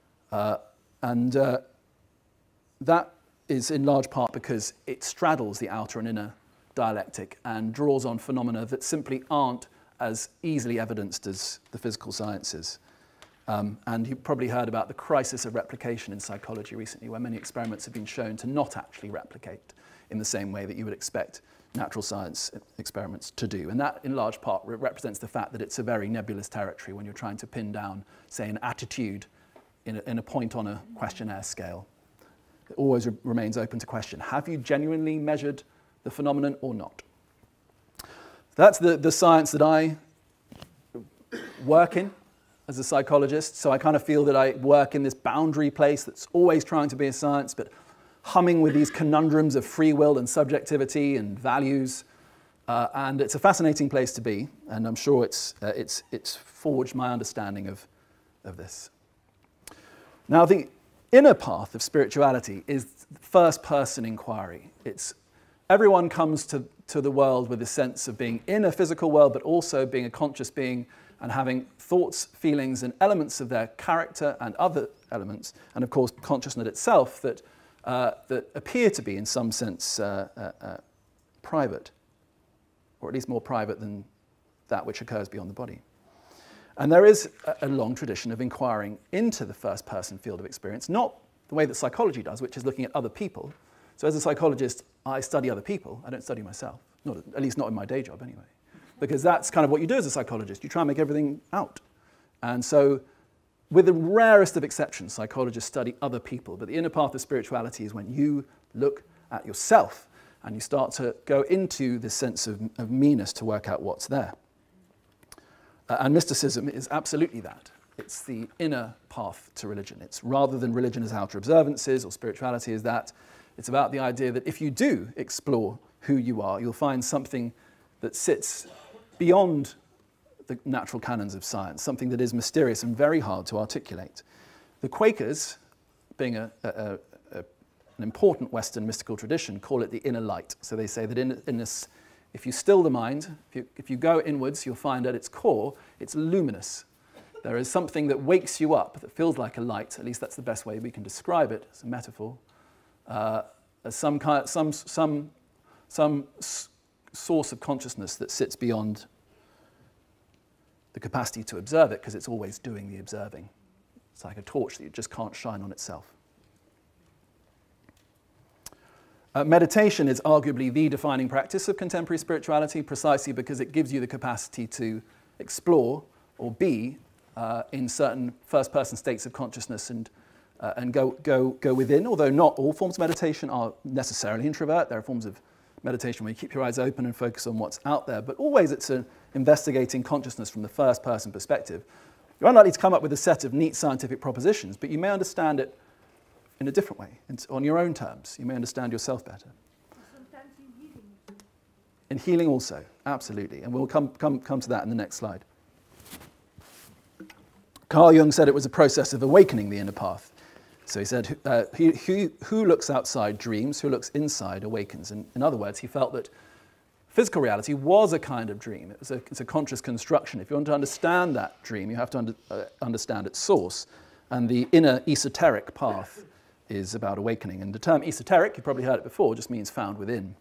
S1: That is in large part because it straddles the outer and inner dialectic and draws on phenomena that simply aren't as easily evidenced as the physical sciences. And you've probably heard about the crisis of replication in psychology recently, where many experiments have been shown to not actually replicate in the same way that you would expect natural science experiments to do. And that, in large part, represents the fact that it's a very nebulous territory when you're trying to pin down, say, an attitude in a point on a questionnaire scale. It always remains open to question. Have you genuinely measured the phenomenon or not? That's the science that I work in as a psychologist. So I kind of feel that I work in this boundary place that's always trying to be a science, but humming with these conundrums of free will and subjectivity and values. And it's a fascinating place to be, and I'm sure it's forged my understanding of this. Now, the inner path of spirituality is first-person inquiry. Everyone comes to the world with a sense of being in a physical world, but also being a conscious being and having thoughts, feelings, and elements of their character and other elements, and of course consciousness itself that appear to be in some sense private, or at least more private than that which occurs beyond the body. And there is a long tradition of inquiring into the first-person field of experience, not the way that psychology does, which is looking at other people. So as a psychologist, I study other people. I don't study myself, at least not in my day job anyway, because that's kind of what you do as a psychologist. You try and make everything out. And so with the rarest of exceptions, psychologists study other people, but the inner path of spirituality is when you look at yourself and you start to go into this sense of meanness to work out what's there. And mysticism is absolutely that. It's the inner path to religion. It's rather than religion as outer observances or spirituality as that. It's about the idea that if you do explore who you are, you'll find something that sits beyond the natural canons of science, something that is mysterious and very hard to articulate. The Quakers, being an important Western mystical tradition, call it the inner light. So they say that in this, if you still the mind, if you go inwards, you'll find at its core, it's luminous. There is something that wakes you up, that feels like a light. At least that's the best way we can describe it as a metaphor. As some source of consciousness that sits beyond the capacity to observe it, because it's always doing the observing. It's like a torch that you just can't shine on itself. Meditation is arguably the defining practice of contemporary spirituality, precisely because it gives you the capacity to explore or be in certain first-person states of consciousness and go within, although not all forms of meditation are necessarily introvert. There are forms of meditation where you keep your eyes open and focus on what's out there, but always it's investigating consciousness from the first-person perspective. You're unlikely to come up with a set of neat scientific propositions, but you may understand it in a different way, on your own terms. You may understand yourself better.
S2: Sometimes in healing.
S1: In healing also, absolutely, and we'll come to that in the next slide. Carl Jung said it was a process of awakening the inner path. So he said, who looks outside dreams, who looks inside awakens. And in other words, he felt that physical reality was a kind of dream. It's a conscious construction. If you want to understand that dream, you have to understand its source. And the inner esoteric path is about awakening. And the term esoteric, you probably heard it before, just means found within.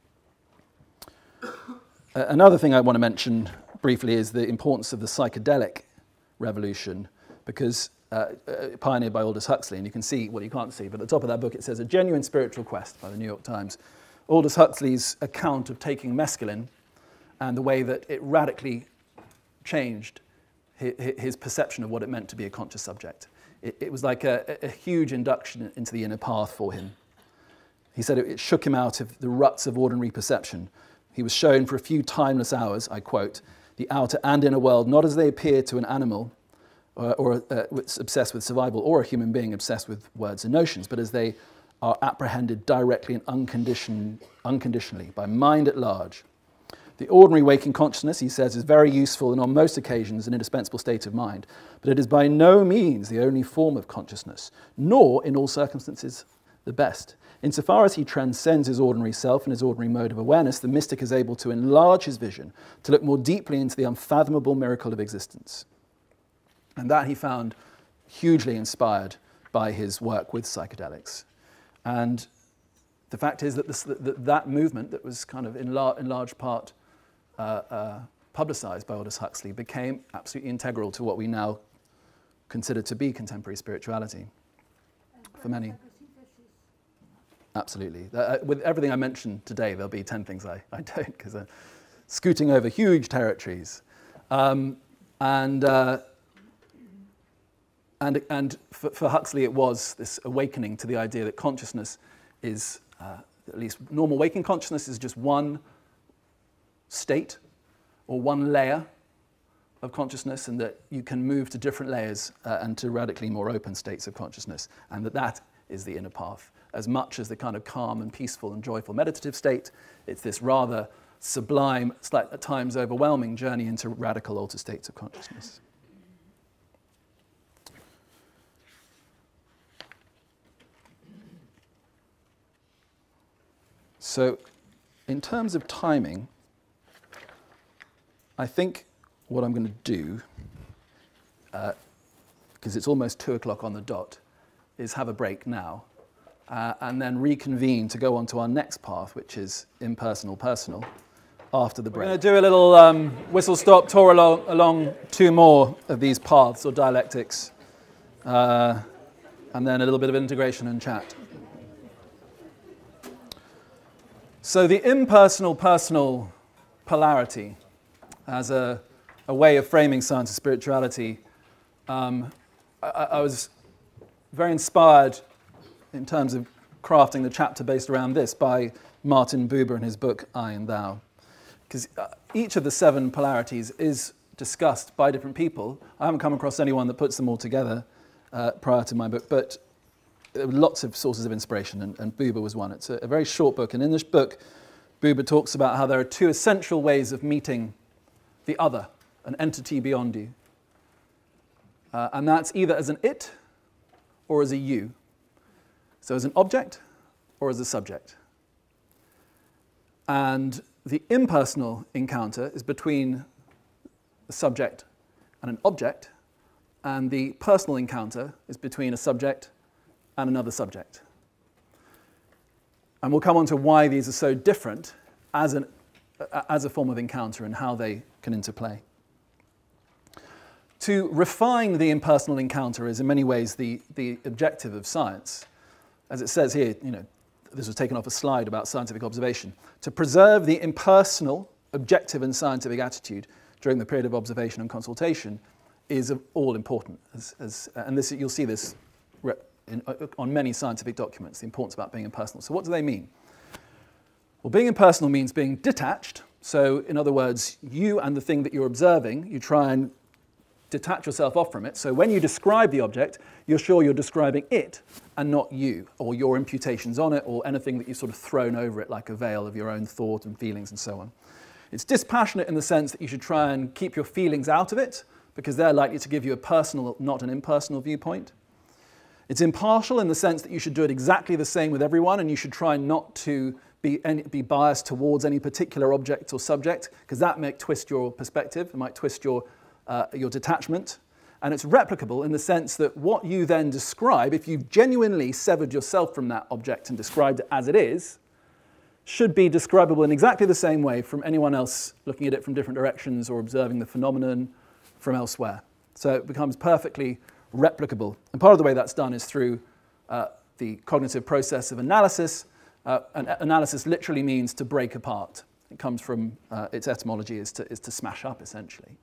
S1: Another thing I want to mention briefly is the importance of the psychedelic revolution, because pioneered by Aldous Huxley, and you can see, well, you can't see, but at the top of that book it says A Genuine Spiritual Quest by the New York Times. Aldous Huxley's account of taking mescaline and the way that it radically changed his perception of what it meant to be a conscious subject. It was like a huge induction into the inner path for him. He said it shook him out of the ruts of ordinary perception. He was shown for a few timeless hours, I quote, the outer and inner world, not as they appear to an animal or obsessed with survival, or a human being obsessed with words and notions, but as they are apprehended directly and unconditionally by mind at large. The ordinary waking consciousness, he says, is very useful and on most occasions an indispensable state of mind, but it is by no means the only form of consciousness, nor in all circumstances the best. Insofar as he transcends his ordinary self and his ordinary mode of awareness, the mystic is able to enlarge his vision, to look more deeply into the unfathomable miracle of existence. And that he found hugely inspired by his work with psychedelics. And the fact is that that movement that was kind of in large part publicized by Aldous Huxley became absolutely integral to what we now consider to be contemporary spirituality for many. Absolutely. With everything I mentioned today, there'll be 10 things I don't, because I'm scooting over huge territories. And for Huxley, it was this awakening to the idea that consciousness is, at least normal waking consciousness, is just one state or one layer of consciousness, and that you can move to different layers and to radically more open states of consciousness, and that is the inner path. As much as the kind of calm and peaceful and joyful meditative state, it's this rather sublime, at times overwhelming journey into radical altered states of consciousness. So, in terms of timing, I think what I'm going to do, because it's almost 2 o'clock on the dot, is have a break now, and then reconvene to go on to our next path, which is impersonal personal, after the break. We're going to do a little whistle-stop tour along 2 more of these paths or dialectics, and then a little bit of integration and chat. So the impersonal personal polarity as a way of framing science and spirituality, I was very inspired in terms of crafting the chapter based around this by Martin Buber in his book I and Thou. Because each of the 7 polarities is discussed by different people. I haven't come across anyone that puts them all together prior to my book, but there were lots of sources of inspiration, and Buber was one. It's a very short book, and in this book, Buber talks about how there are 2 essential ways of meeting the other, an entity beyond you. And that's either as an it or as a you. So as an object or as a subject. And the impersonal encounter is between a subject and an object, and the personal encounter is between a subject and another subject. And we'll come on to why these are so different as a form of encounter and how they can interplay. To refine the impersonal encounter is in many ways the objective of science. As it says here, this was taken off a slide about scientific observation. To preserve the impersonal, objective and scientific attitude during the period of observation and consultation is all important. And this, you'll see this on many scientific documents, the importance about being impersonal. So what do they mean? Well, being impersonal means being detached. So in other words, you and the thing that you're observing, you try and detach yourself off from it. So when you describe the object, you're sure you're describing it and not you, or your imputations on it, or anything that you've sort of thrown over it like a veil of your own thought and feelings and so on. It's dispassionate in the sense that you should try and keep your feelings out of it, because they're likely to give you a personal, not an impersonal viewpoint. It's impartial in the sense that you should do it exactly the same with everyone, and you should try not to be biased towards any particular object or subject, because that might twist your perspective, it might twist your detachment. And it's replicable in the sense that what you then describe, if you've genuinely severed yourself from that object and described it as it is, should be describable in exactly the same way from anyone else looking at it from different directions or observing the phenomenon from elsewhere. So it becomes perfectly replicable. And part of the way that's done is through the cognitive process of analysis. And analysis literally means to break apart. It comes from, its etymology is to smash up, essentially.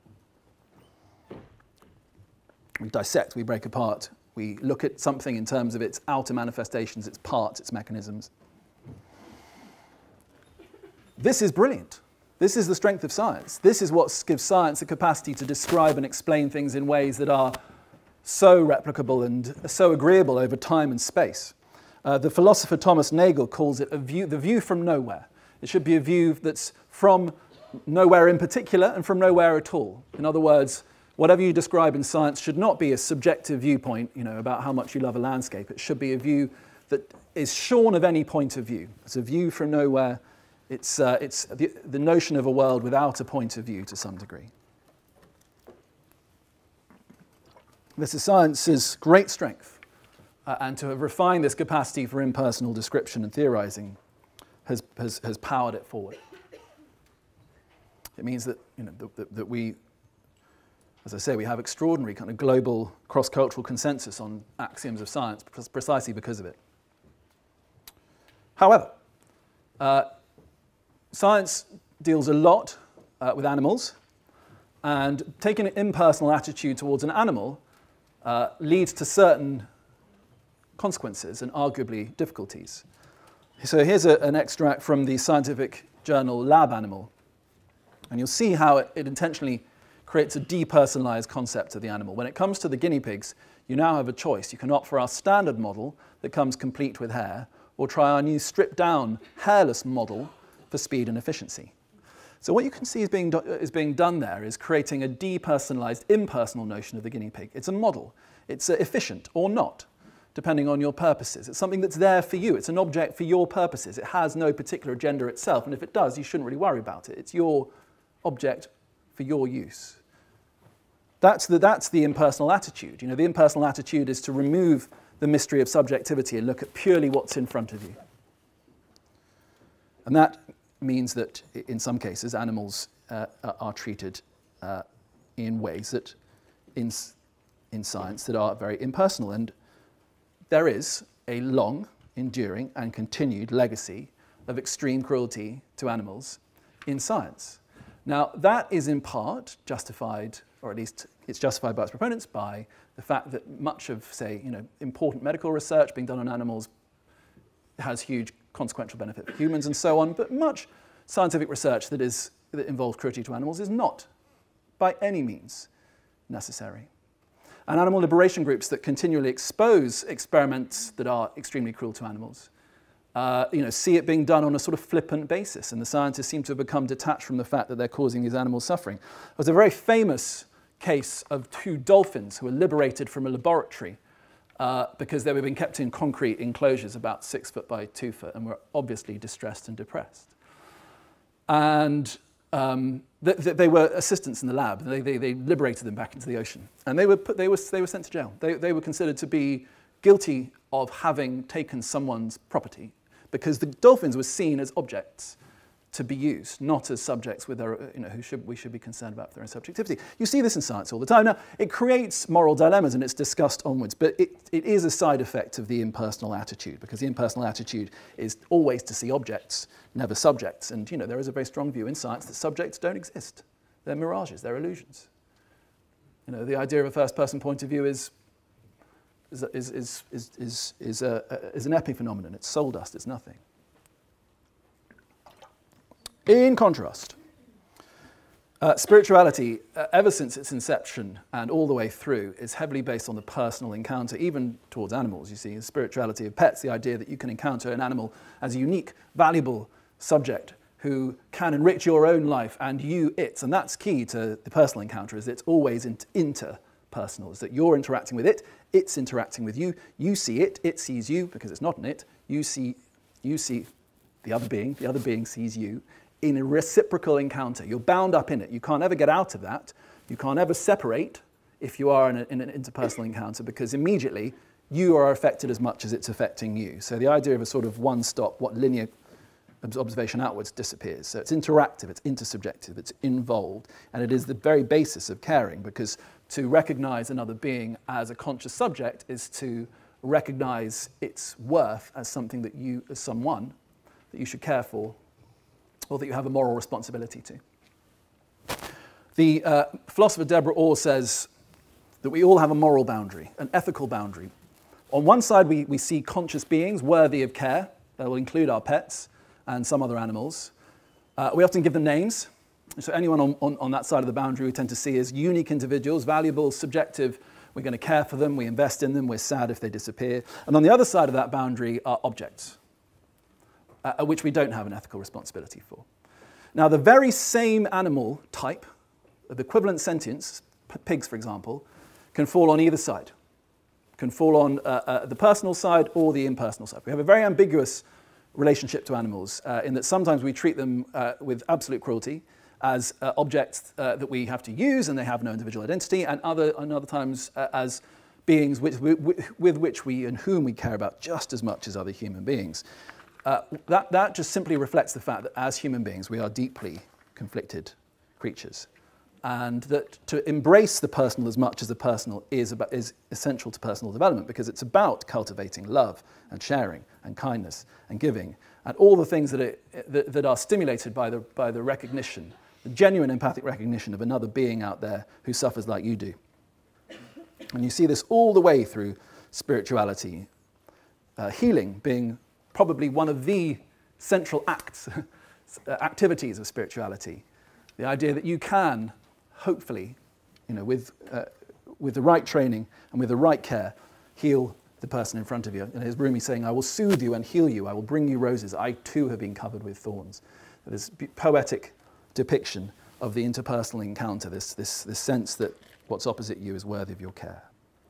S1: We dissect, we break apart. We look at something in terms of its outer manifestations, its parts, its mechanisms. This is brilliant. This is the strength of science. This is what gives science the capacity to describe and explain things in ways that are so replicable and so agreeable over time and space. The philosopher Thomas Nagel calls it the view from nowhere. It should be a view that's from nowhere in particular and from nowhere at all. In other words, whatever you describe in science should not be a subjective viewpoint, about how much you love a landscape. It should be a view that is shorn of any point of view. It's a view from nowhere. It's the notion of a world without a point of view to some degree. This is science's great strength, and to have refined this capacity for impersonal description and theorizing has powered it forward. It means that, that we, as I say, we have extraordinary kind of global cross-cultural consensus on axioms of science precisely because of it. However, science deals a lot with animals, and taking an impersonal attitude towards an animal leads to certain consequences and arguably difficulties. So here's an extract from the scientific journal Lab Animal, and you'll see how it intentionally creates a depersonalized concept of the animal. When it comes to the guinea pigs, you now have a choice. You can opt for our standard model that comes complete with hair, or try our new stripped-down, hairless model for speed and efficiency. So what you can see is being done there is creating a depersonalized, impersonal notion of the guinea pig. It's a model. It's efficient or not, depending on your purposes. It's something that's there for you. It's an object for your purposes. It has no particular agenda itself, and if it does, you shouldn't really worry about it. It's your object for your use. That's the impersonal attitude. The impersonal attitude is to remove the mystery of subjectivity and look at purely what's in front of you. And that means that, in some cases, animals are treated in ways that, in science, that are very impersonal. And there is a long, enduring, and continued legacy of extreme cruelty to animals in science. Now, that is in part justified, or at least it's justified by its proponents, by the fact that much of, say, important medical research being done on animals has huge consequential benefit for humans and so on, but much scientific research that involves cruelty to animals is not, by any means, necessary. And animal liberation groups that continually expose experiments that are extremely cruel to animals, see it being done on a sort of flippant basis, and the scientists seem to have become detached from the fact that they're causing these animals suffering. There was a very famous case of 2 dolphins who were liberated from a laboratory because they were being kept in concrete enclosures about 6 foot by 2 foot and were obviously distressed and depressed. And they were assistants in the lab. They liberated them back into the ocean, and they were sent to jail. They were considered to be guilty of having taken someone's property because the dolphins were seen as objects to be used, not as subjects with their, we should be concerned about their own subjectivity. You see this in science all the time. Now, it creates moral dilemmas, and it's discussed onwards, but it is a side effect of the impersonal attitude, because the impersonal attitude is always to see objects, never subjects. And, there is a very strong view in science that subjects don't exist. They're mirages, they're illusions. The idea of a first-person point of view is an epiphenomenon. It's soul dust, it's nothing. In contrast, spirituality, ever since its inception and all the way through, is heavily based on the personal encounter, even towards animals, you see. The spirituality of pets, the idea that you can encounter an animal as a unique, valuable subject who can enrich your own life and you its. And that's key to the personal encounter, is it's always interpersonal, is that you're interacting with it, it's interacting with you, you see it sees you, because it's not an it, you see the other being sees you, in a reciprocal encounter. You're bound up in it. You can't ever get out of that. You can't ever separate if you are in an interpersonal encounter, because immediately you are affected as much as it's affecting you. So the idea of a sort of one-stop, linear observation outwards disappears. So it's interactive, it's intersubjective, it's involved, and it is the very basis of caring, because to recognize another being as a conscious subject is to recognize its worth as something that you, as someone, that you should care for, or that you have a moral responsibility to. The philosopher Deborah Orr says that we all have a moral boundary, an ethical boundary. On one side, we see conscious beings worthy of care. That will include our pets and some other animals. We often give them names. So anyone on that side of the boundary we tend to see as unique individuals, valuable, subjective. We're going to care for them, we invest in them, we're sad if they disappear. And on the other side of that boundary are objects, which we don't have an ethical responsibility for. Now, the very same animal type, of equivalent sentience, pigs, for example, can fall on either side. Can fall on the personal side or the impersonal side. We have a very ambiguous relationship to animals in that sometimes we treat them with absolute cruelty as objects that we have to use and they have no individual identity, and other times as beings with which we and whom we care about just as much as other human beings. That just simply reflects the fact that as human beings we are deeply conflicted creatures, and that to embrace the personal as much as the personal is essential to personal development, because it's about cultivating love and sharing and kindness and giving and all the things that are stimulated by the recognition, the genuine empathic recognition of another being out there who suffers like you do. And you see this all the way through spirituality, healing being probably one of the central activities of spirituality. The idea that you can, hopefully, with the right training and with the right care, heal the person in front of you. And his Rumi saying, "I will soothe you and heal you. I will bring you roses. I too have been covered with thorns." This poetic depiction of the interpersonal encounter, this sense that what's opposite you is worthy of your care.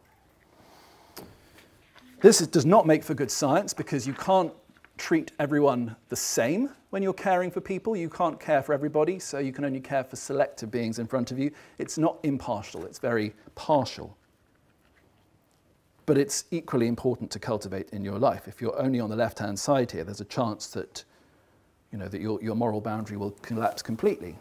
S1: This does not make for good science, because you can't treat everyone the same when you're caring for people. You can't care for everybody, so you can only care for selective beings in front of you. It's not impartial, it's very partial. But it's equally important to cultivate in your life. If you're only on the left-hand side here, there's a chance that, that your moral boundary will collapse completely.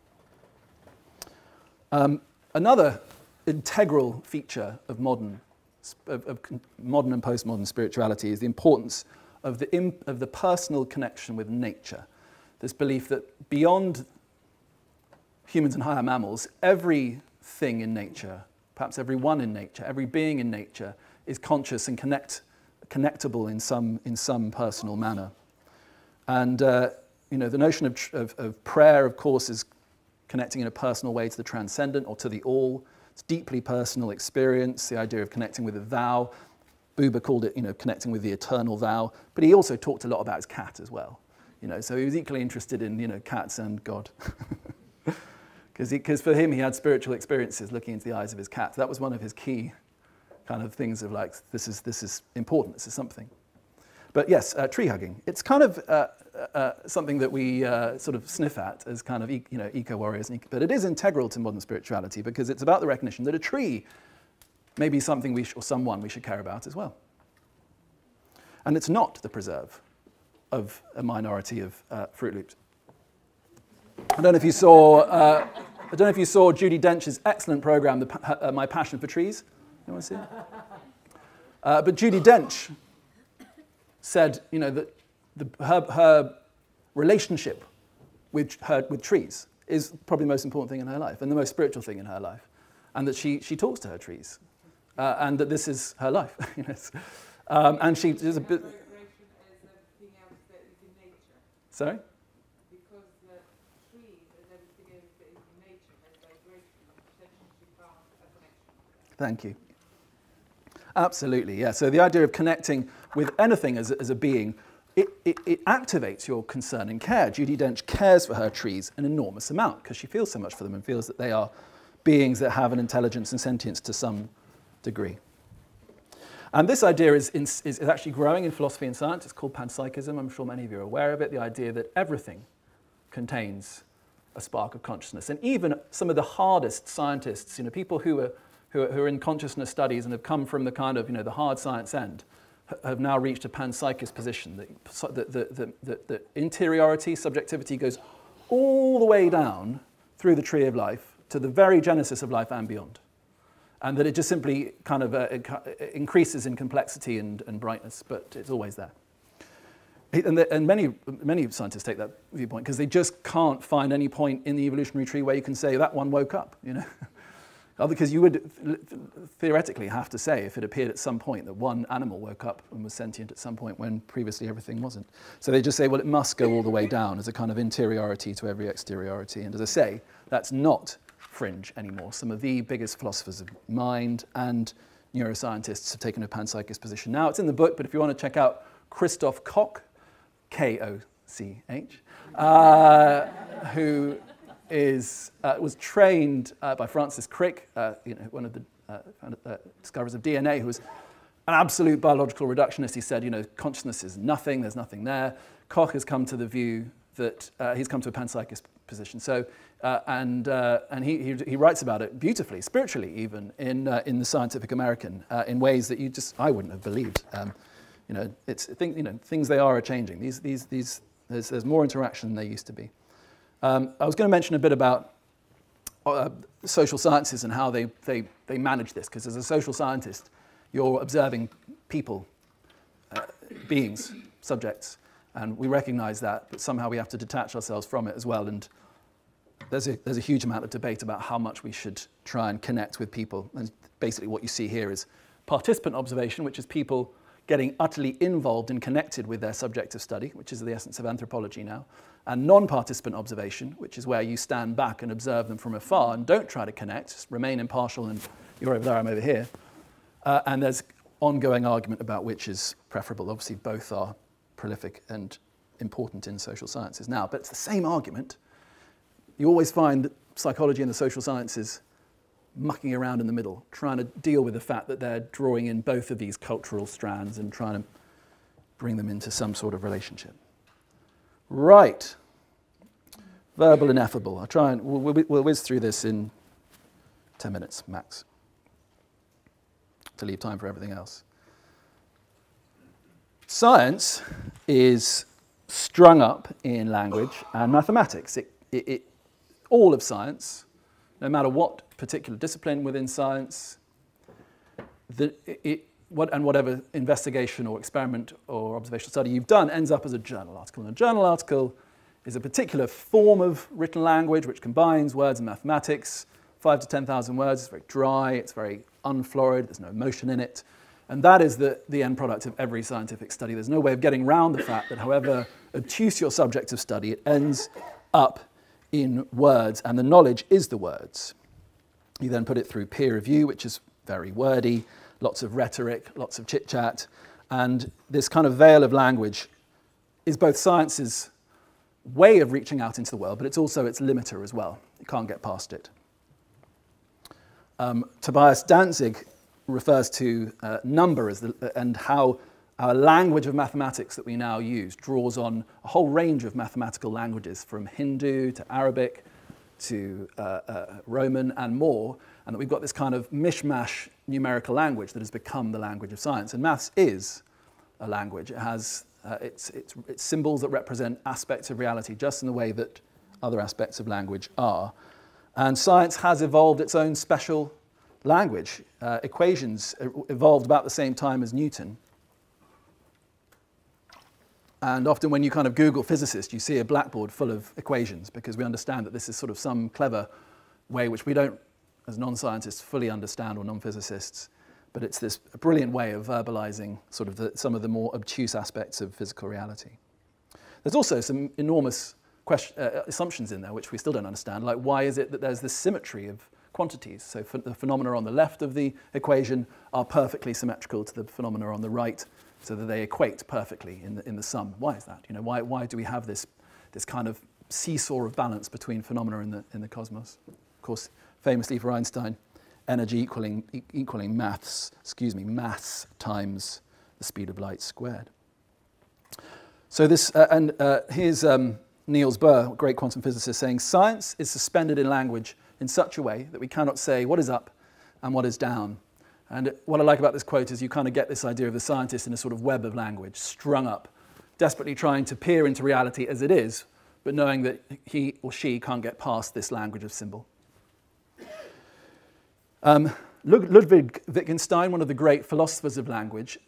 S1: Another integral feature of modern and postmodern spirituality is the importance of the personal connection with nature. This belief that beyond humans and higher mammals, everything in nature, perhaps everyone in nature, every being in nature is conscious and connectable in some personal manner. And the notion of prayer, of course, is connecting in a personal way to the transcendent or to the all. It's deeply personal experience, the idea of connecting with the thou. Buber called it, connecting with the eternal thou, but he also talked a lot about his cat as well. So he was equally interested in, cats and God. Because for him, he had spiritual experiences looking into the eyes of his cat. That was one of his key kind of things of like, this is important, this is something. But yes, tree hugging. It's kind of something that we sort of sniff at as kind of eco-warriors, but it is integral to modern spirituality, because it's about the recognition that a tree may be something or someone we should care about as well. And it's not the preserve of a minority of Fruit Loops. I don't know if you saw Judi Dench's excellent program, My Passion for Trees. You want to see it? But Judi Dench said, that her relationship with trees is probably the most important thing in her life and the most spiritual thing in her life, and that she talks to her trees, and that this is her life. And she is a bit. Sorry.
S2: Because the tree and everything else that is in nature has vibration, potentially she found a connection.
S1: Thank you. Absolutely, yeah. So the idea of connecting with anything as a being, it activates your concern and care. Judi Dench cares for her trees an enormous amount because she feels so much for them and feels that they are beings that have an intelligence and sentience to some degree. And this idea is actually growing in philosophy and science. It's called panpsychism. I'm sure many of you are aware of it, the idea that everything contains a spark of consciousness. And even some of the hardest scientists, people who are in consciousness studies and have come from the kind of, the hard science end, have now reached a panpsychist position. That interiority, subjectivity goes all the way down through the tree of life to the very genesis of life and beyond. And that it just simply kind of increases in complexity and brightness, but it's always there. And many scientists take that viewpoint because they just can't find any point in the evolutionary tree where you can say that one woke up, Because you would theoretically have to say, if it appeared at some point, that one animal woke up and was sentient at some point when previously everything wasn't. So they just say, well, it must go all the way down as a kind of interiority to every exteriority. And as I say, that's not fringe anymore. Some of the biggest philosophers of mind and neuroscientists have taken a panpsychist position. Now, it's in the book, but if you want to check out Christoph Koch, K-O-C-H, who was trained by Francis Crick, one of the discoverers of DNA, who was an absolute biological reductionist. He said, consciousness is nothing, there's nothing there. Koch has come to the view that he's come to a panpsychist position. So, and he writes about it beautifully, spiritually even, in the Scientific American, in ways that I wouldn't have believed. Things they are changing. There's more interaction than there used to be. I was going to mention a bit about social sciences and how they manage this, because as a social scientist, you're observing people, beings, subjects, and we recognize that, but somehow we have to detach ourselves from it as well. And there's a huge amount of debate about how much we should try and connect with people. And basically what you see here is participant observation, which is people getting utterly involved and connected with their subject of study, which is the essence of anthropology now, and non-participant observation, which is where you stand back and observe them from afar and don't try to connect, just remain impartial and you're over there, I'm over here. And there's ongoing argument about which is preferable. Obviously, both are prolific and important in social sciences now, but it's the same argument. You always find psychology and the social sciences mucking around in the middle, trying to deal with the fact that they're drawing in both of these cultural strands and trying to bring them into some sort of relationship. Right. Verbal ineffable. I'll try and we'll whiz through this in 10 minutes max to leave time for everything else. Science is strung up in language and mathematics. All of science, no matter what particular discipline within science, whatever investigation or experiment or observational study you've done ends up as a journal article. And a journal article is a particular form of written language which combines words and mathematics, 5,000 to 10,000 words. It's very dry, it's very unflorid, there's no emotion in it. And that is the end product of every scientific study. There's no way of getting around the fact that however obtuse your subject of study, it ends up in words, and the knowledge is the words. You then put it through peer review, which is very wordy, lots of rhetoric, lots of chit-chat, and this kind of veil of language is both science's way of reaching out into the world, but it's also its limiter as well. You can't get past it. Tobias Danzig refers to number and how our language of mathematics that we now use draws on a whole range of mathematical languages, from Hindu to Arabic to Roman and more, and that we've got this kind of mishmash numerical language that has become the language of science. And maths is a language. It has it's symbols that represent aspects of reality just in the way that other aspects of language are. And science has evolved its own special language. Equations evolved about the same time as Newton. And often when you kind of Google physicist, you see a blackboard full of equations because we understand that this is sort of some clever way which we don't, as non-scientists, fully understand, or non-physicists. But it's this brilliant way of verbalizing sort of some of the more obtuse aspects of physical reality. There's also some enormous assumptions in there which we still don't understand, like why is it that there's this symmetry of quantities? So the phenomena on the left of the equation are perfectly symmetrical to the phenomena on the right, so that they equate perfectly in the sum. Why is that? Why do we have this kind of seesaw of balance between phenomena in the cosmos? Of course, famously for Einstein, energy equaling mass times the speed of light squared. So this, here's Niels Bohr, a great quantum physicist, saying science is suspended in language in such a way that we cannot say what is up and what is down. And what I like about this quote is you kind of get this idea of the scientist in a sort of web of language, strung up, desperately trying to peer into reality as it is, but knowing that he or she can't get past this language of symbol. Ludwig Wittgenstein, one of the great philosophers of language,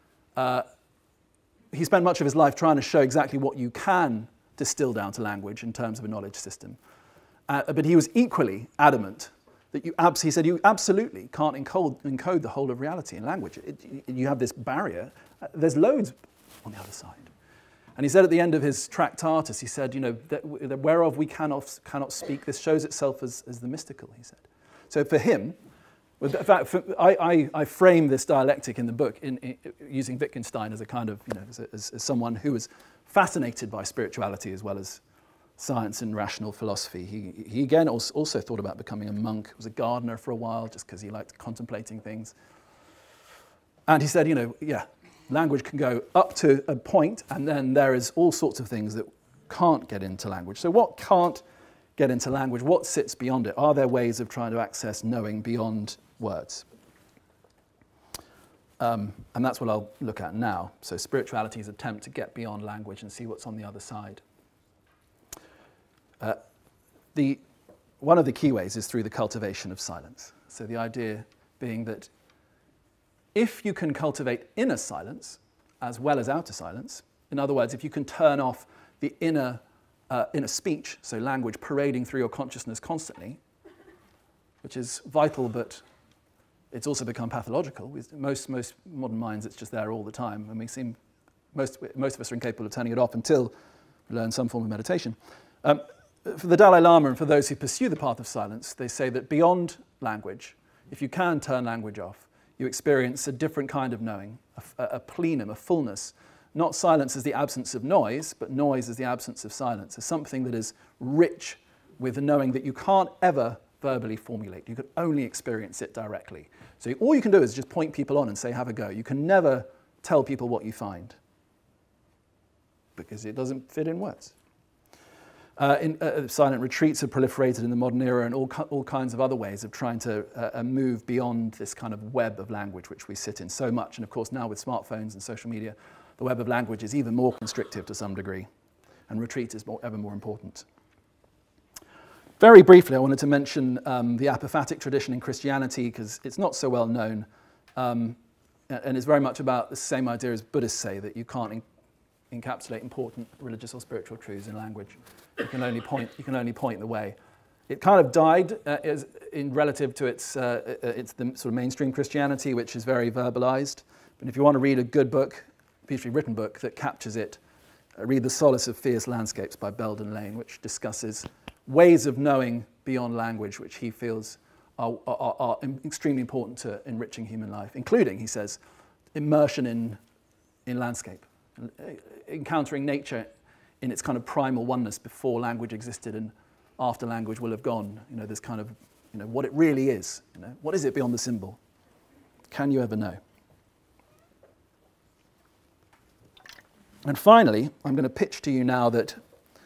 S1: he spent much of his life trying to show exactly what you can distill down to language in terms of a knowledge system. But he was equally adamant that he said you absolutely can't encode the whole of reality in language. You have this barrier. There's loads on the other side. And he said at the end of his Tractatus, he said, that whereof we cannot speak, this shows itself as the mystical, he said. So for him, in fact, I frame this dialectic in the book using Wittgenstein as a kind of, as someone who was fascinated by spirituality as well as science and rational philosophy. He again also thought about becoming a monk. He was a gardener for a while just because he liked contemplating things. And he said, language can go up to a point, and then there is all sorts of things that can't get into language. So what can't get into language? What sits beyond it? Are there ways of trying to access knowing beyond words? And that's what I'll look at now. So spirituality's attempt to get beyond language and see what's on the other side. One of the key ways is through the cultivation of silence. So the idea being that if you can cultivate inner silence as well as outer silence, in other words, if you can turn off the inner speech, so language parading through your consciousness constantly, which is vital, but it's also become pathological. With most modern minds, it's just there all the time, and most of us are incapable of turning it off until we learn some form of meditation. For the Dalai Lama and for those who pursue the path of silence, they say that beyond language, if you can turn language off, you experience a different kind of knowing, a plenum, a fullness. Not silence as the absence of noise, but noise as the absence of silence, as something that is rich with the knowing that you can't ever verbally formulate. You can only experience it directly. So all you can do is just point people on and say, have a go. You can never tell people what you find because it doesn't fit in words. Silent retreats have proliferated in the modern era, and all kinds of other ways of trying to move beyond this kind of web of language which we sit in so much. And of course now with smartphones and social media, the web of language is even more constrictive to some degree, and retreat is ever more important. Very briefly, I wanted to mention the apophatic tradition in Christianity, because it's not so well known, and it's very much about the same idea as Buddhists say, that you can't encapsulate important religious or spiritual truths in language. You can only point the way. It kind of died in relative to its the sort of mainstream Christianity, which is very verbalized. But if you want to read a good book, a beautifully written book that captures it, read The Solace of Fierce Landscapes by Belden Lane, which discusses ways of knowing beyond language, which he feels are extremely important to enriching human life, including, he says, immersion in landscape, encountering nature in its kind of primal oneness before language existed and after language will have gone. This kind of, what it really is. What is it beyond the symbol? Can you ever know? And finally, I'm going to pitch to you now that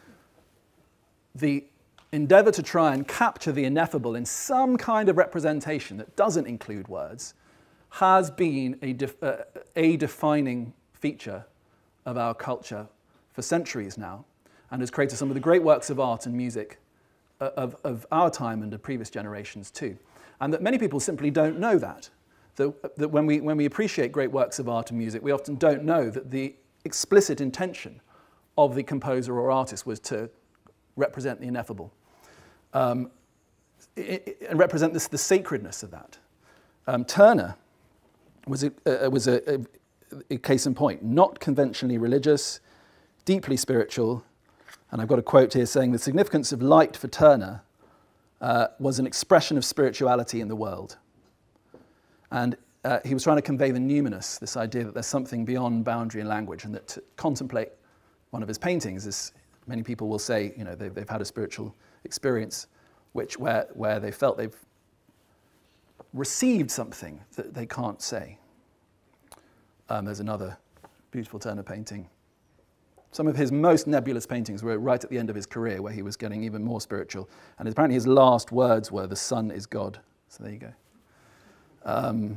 S1: the endeavor to try and capture the ineffable in some kind of representation that doesn't include words has been a defining feature of our culture for centuries now, and has created some of the great works of art and music of our time and of previous generations too. And that many people simply don't know that when we appreciate great works of art and music, we often don't know that the explicit intention of the composer or artist was to represent the ineffable, and represent the sacredness of that. Turner was a case in point, not conventionally religious, deeply spiritual, and I've got a quote here saying the significance of light for Turner was an expression of spirituality in the world. And he was trying to convey the numinous, this idea that there's something beyond boundary and language, and that to contemplate one of his paintings, as many people will say, they've had a spiritual experience where they felt they've received something that they can't say. There's another beautiful Turner painting. Some of his most nebulous paintings were right at the end of his career, where he was getting even more spiritual. And apparently his last words were, "The sun is God." So there you go.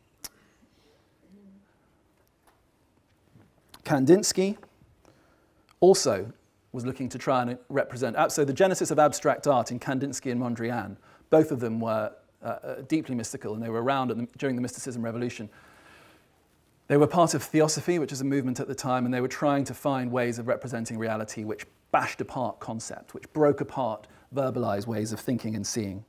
S1: Kandinsky also was looking to try and represent. So the genesis of abstract art in Kandinsky and Mondrian, both of them were deeply mystical, and they were around during the Mysticism Revolution. They were part of Theosophy, which is a movement at the time, and they were trying to find ways of representing reality which bashed apart concept, which broke apart verbalized ways of thinking and seeing.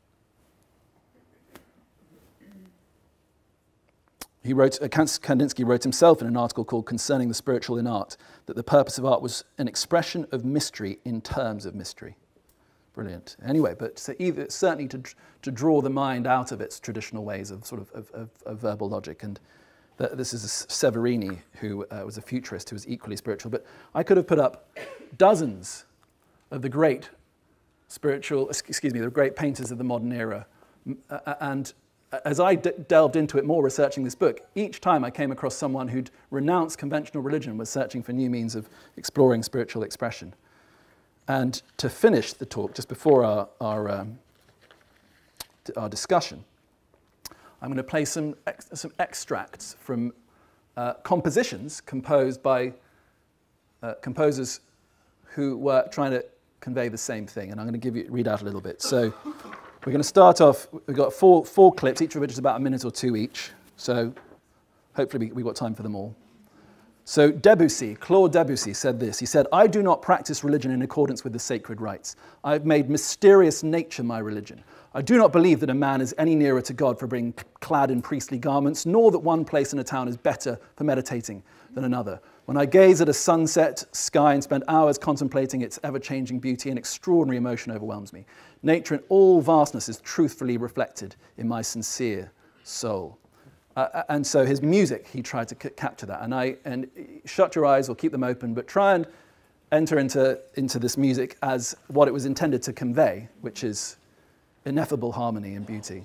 S1: Kandinsky wrote himself in an article called Concerning the Spiritual in Art that the purpose of art was an expression of mystery in terms of mystery. Brilliant. Anyway, but so certainly to draw the mind out of its traditional ways of sort of verbal logic. And this is Severini, who was a futurist who was equally spiritual. But I could have put up dozens of the great the great painters of the modern era. And as I delved into it more researching this book, each time I came across someone who'd renounced conventional religion, was searching for new means of exploring spiritual expression. And to finish the talk, just before our discussion, I'm going to play some extracts from compositions composed by composers who were trying to convey the same thing. And I'm going to read out a little bit. So we're going to start off, we've got four clips, each of which is about a minute or two each. So hopefully we've got time for them all. So Claude Debussy said this. He said, "I do not practice religion in accordance with the sacred rites. I have made mysterious nature my religion. I do not believe that a man is any nearer to God for being clad in priestly garments, nor that one place in a town is better for meditating than another. When I gaze at a sunset sky and spend hours contemplating its ever-changing beauty, an extraordinary emotion overwhelms me. Nature in all vastness is truthfully reflected in my sincere soul." And so his music, he tried to capture that. And shut your eyes or keep them open, but try and enter into this music as what it was intended to convey, which is ineffable harmony and beauty.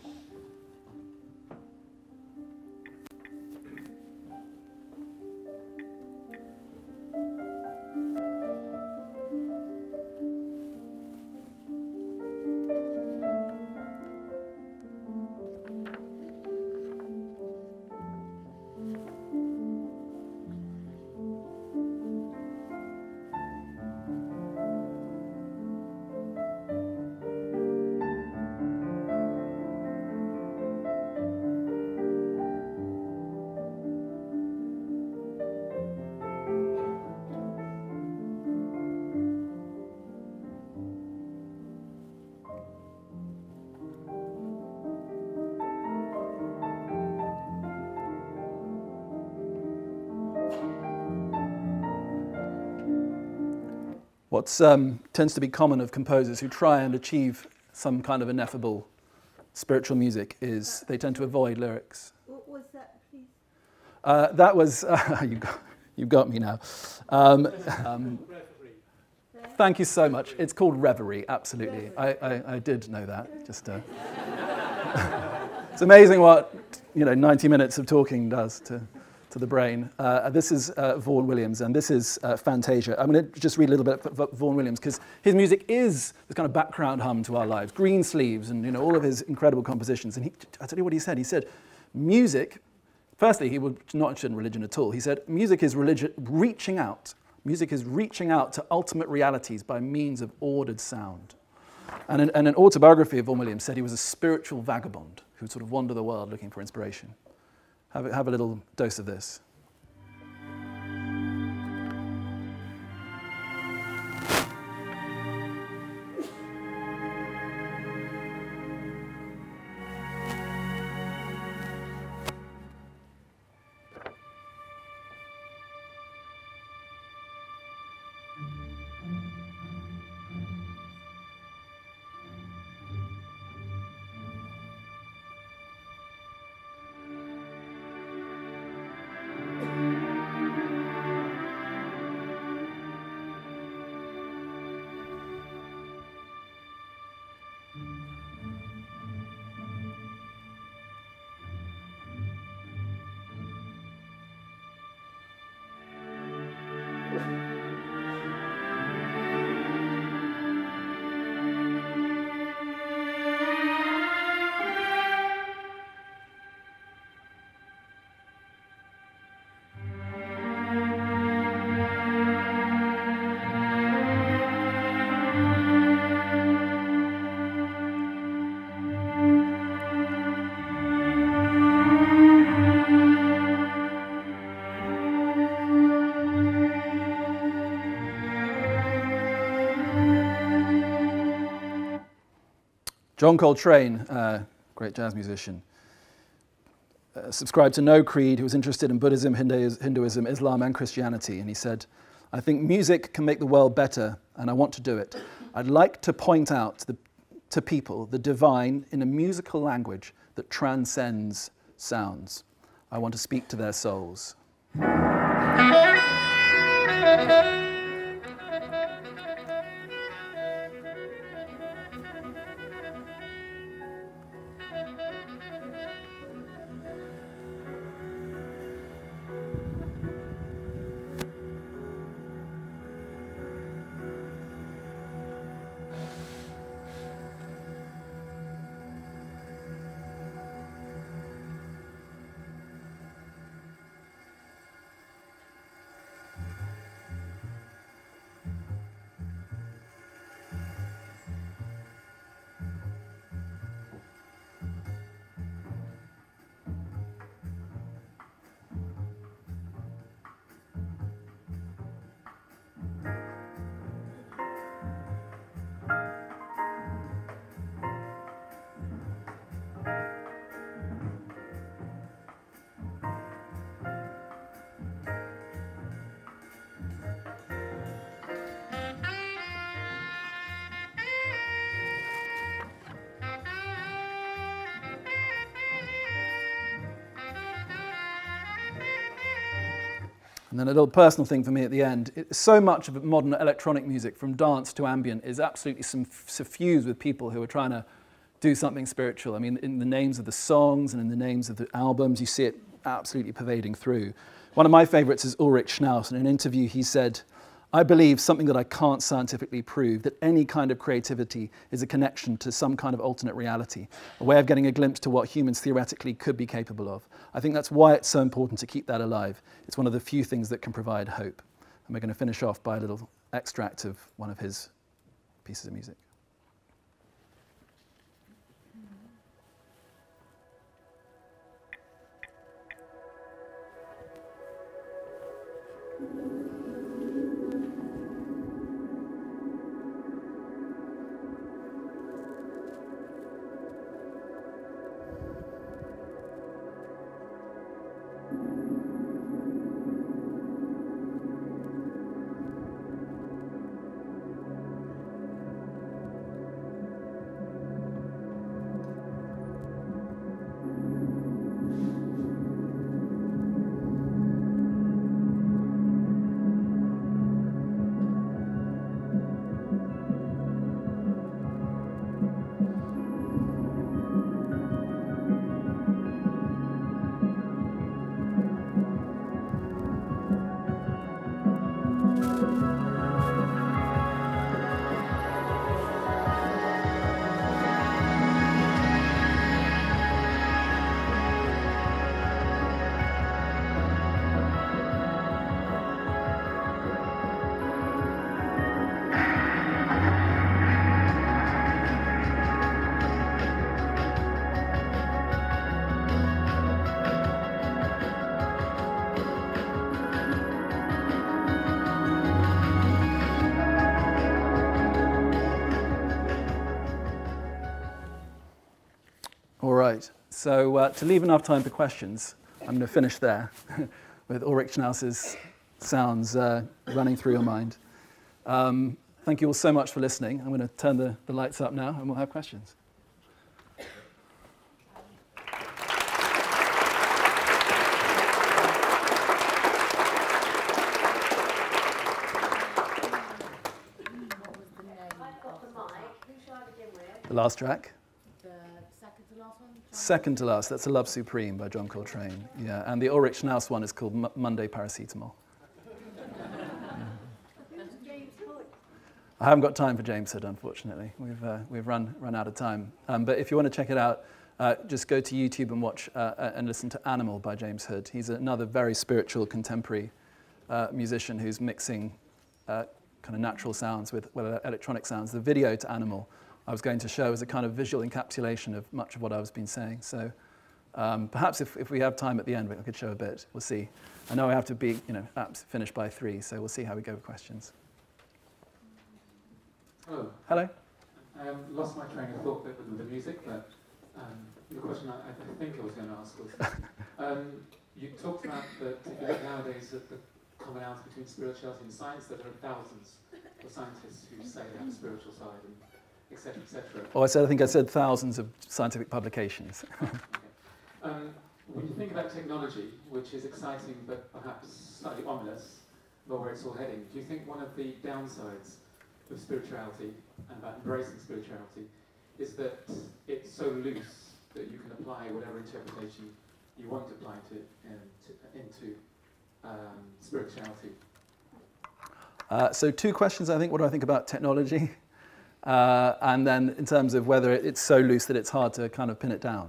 S1: What tends to be common of composers who try and achieve some kind of ineffable spiritual music is they tend to avoid lyrics.
S3: What was that, please?
S1: That was, you've got me now. Thank you so much. It's called Reverie, absolutely. I did know that. Just it's amazing what 90 minutes of talking does to the brain. This is Vaughan Williams, and this is Fantasia. I'm going to just read a little bit of Vaughan Williams, because his music is this kind of background hum to our lives. Green Sleeves and all of his incredible compositions. And I tell you what he said. He said, music, firstly, he was not interested in religion at all. He said, music is reaching out. Music is reaching out to ultimate realities by means of ordered sound. And an autobiography of Vaughan Williams said he was a spiritual vagabond who sort of wandered the world looking for inspiration. Have a little dose of this. John Coltrane, great jazz musician, subscribed to no creed, who was interested in Buddhism, Hinduism, Islam, and Christianity. And he said, I think music can make the world better, and I want to do it. I'd like to point out to people the divine in a musical language that transcends sounds. I want to speak to their souls. And then a little personal thing for me at the end. So much of modern electronic music, from dance to ambient, is absolutely suffused with people who are trying to do something spiritual. I mean, in the names of the songs and in the names of the albums, you see it absolutely pervading through. One of my favorites is Ulrich Schnaus. In an interview, he said, I believe something that I can't scientifically prove, that any kind of creativity is a connection to some kind of alternate reality, a way of getting a glimpse to what humans theoretically could be capable of. I think that's why it's so important to keep that alive. It's one of the few things that can provide hope. And we're going to finish off by a little extract of one of his pieces of music. All right, so to leave enough time for questions, I'm going to finish there with Ulrich Schnaus's sounds running through your mind. Thank you all so much for listening. I'm going to turn the lights up now and we'll have questions. The last track? Second to last, that's A Love Supreme by John Coltrane. Yeah, and the Ulrich Schnaus one is called Monday Paracetamol. I haven't got time for James Hood, unfortunately. We've run out of time. But if you want to check it out, just go to YouTube and watch and listen to Animal by James Hood. He's another very spiritual contemporary musician who's mixing kind of natural sounds with electronic sounds. The video to Animal I was going to show as a kind of visual encapsulation of much of what I've been saying. So perhaps if we have time at the end, I could show a bit. We'll see. I know I have to be, finished by 3, so we'll see how we go with questions.
S3: Hello.
S1: Hello.
S3: Lost my train of thought bit with the music, but the question I think I was going to ask was, you talked about that if you look nowadays at the commonality between spirituality and science, that there are thousands of scientists who say they have a spiritual side, and etc., etc.
S1: Oh, I think I said thousands of scientific publications.
S3: Okay. When you think about technology, which is exciting but perhaps slightly ominous about where it's all heading, do you think one of the downsides of spirituality and about embracing spirituality is that it's so loose that you can apply whatever interpretation you want to apply into spirituality?
S1: So 2 questions, I think. What do I think about technology? And then in terms of whether it's so loose that it's hard to kind of pin it down.